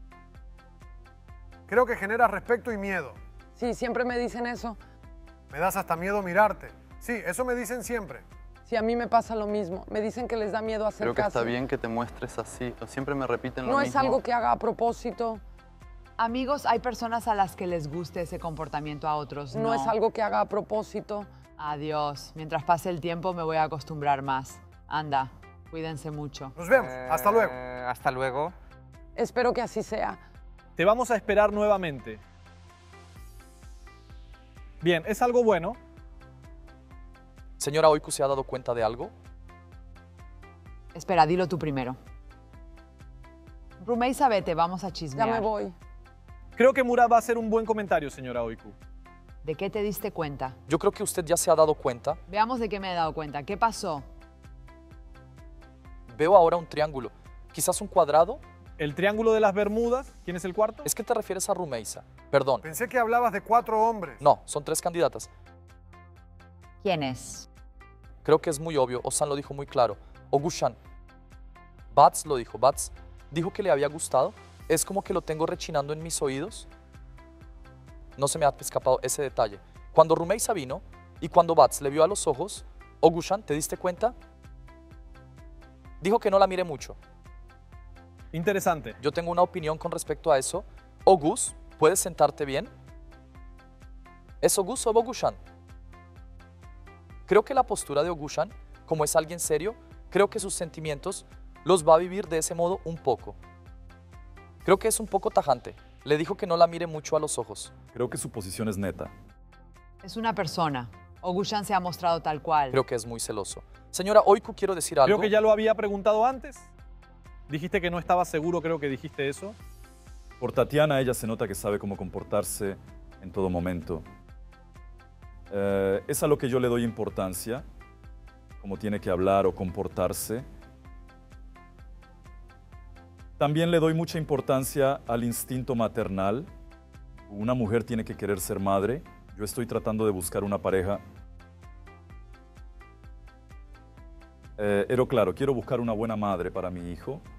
Creo que genera respeto y miedo. Sí, siempre me dicen eso. Me das hasta miedo mirarte. Sí, eso me dicen siempre. Sí, a mí me pasa lo mismo. Me dicen que les da miedo hacer Creo que caso. está bien que te muestres así. Siempre me repiten lo No mismo. es algo que haga a propósito. Amigos, hay personas a las que les guste ese comportamiento, a otros no. No es algo que haga a propósito. Adiós. Mientras pase el tiempo me voy a acostumbrar más. Anda, cuídense mucho. Nos vemos. Hasta luego. Eh, hasta luego. Espero que así sea. Te vamos a esperar nuevamente. Bien, es algo bueno. Señora Oiku, ¿se ha dado cuenta de algo? Espera, dilo tú primero. Rumeisa, vete, vamos a chismear. Ya me voy. Creo que Murat va a hacer un buen comentario, señora Oiku. ¿De qué te diste cuenta? Yo creo que usted ya se ha dado cuenta. Veamos de qué me he dado cuenta. ¿Qué pasó? Veo ahora un triángulo. Quizás un cuadrado. ¿El triángulo de las Bermudas? ¿Quién es el cuarto? Es que te refieres a Rumeisa. Perdón. Pensé que hablabas de cuatro hombres. No, son tres candidatas. ¿Quién es? Creo que es muy obvio. Osan lo dijo muy claro. Ogushan. Bats lo dijo. Bats dijo que le había gustado. Es como que lo tengo rechinando en mis oídos. No se me ha escapado ese detalle. Cuando Rumeisa vino y cuando Bats le vio a los ojos, Ogushan, ¿te diste cuenta? Dijo que no la mire mucho. Interesante. Yo tengo una opinión con respecto a eso. Ogus, ¿puedes sentarte bien? ¿Es Ogus o Ogushan? Creo que la postura de Ogushan, como es alguien serio, creo que sus sentimientos los va a vivir de ese modo un poco. Creo que es un poco tajante. Le dijo que no la mire mucho a los ojos. Creo que su posición es neta. Es una persona. Ogushan se ha mostrado tal cual. Creo que es muy celoso. Señora Oiku, quiero decir algo. Creo que ya lo había preguntado antes. Dijiste que no estaba seguro, creo que dijiste eso. Por Tatiana, ella se nota que sabe cómo comportarse en todo momento. Eh, es a lo que yo le doy importancia, cómo tiene que hablar o comportarse. También le doy mucha importancia al instinto maternal. Una mujer tiene que querer ser madre. Yo estoy tratando de buscar una pareja. Eh, pero claro, quiero buscar una buena madre para mi hijo.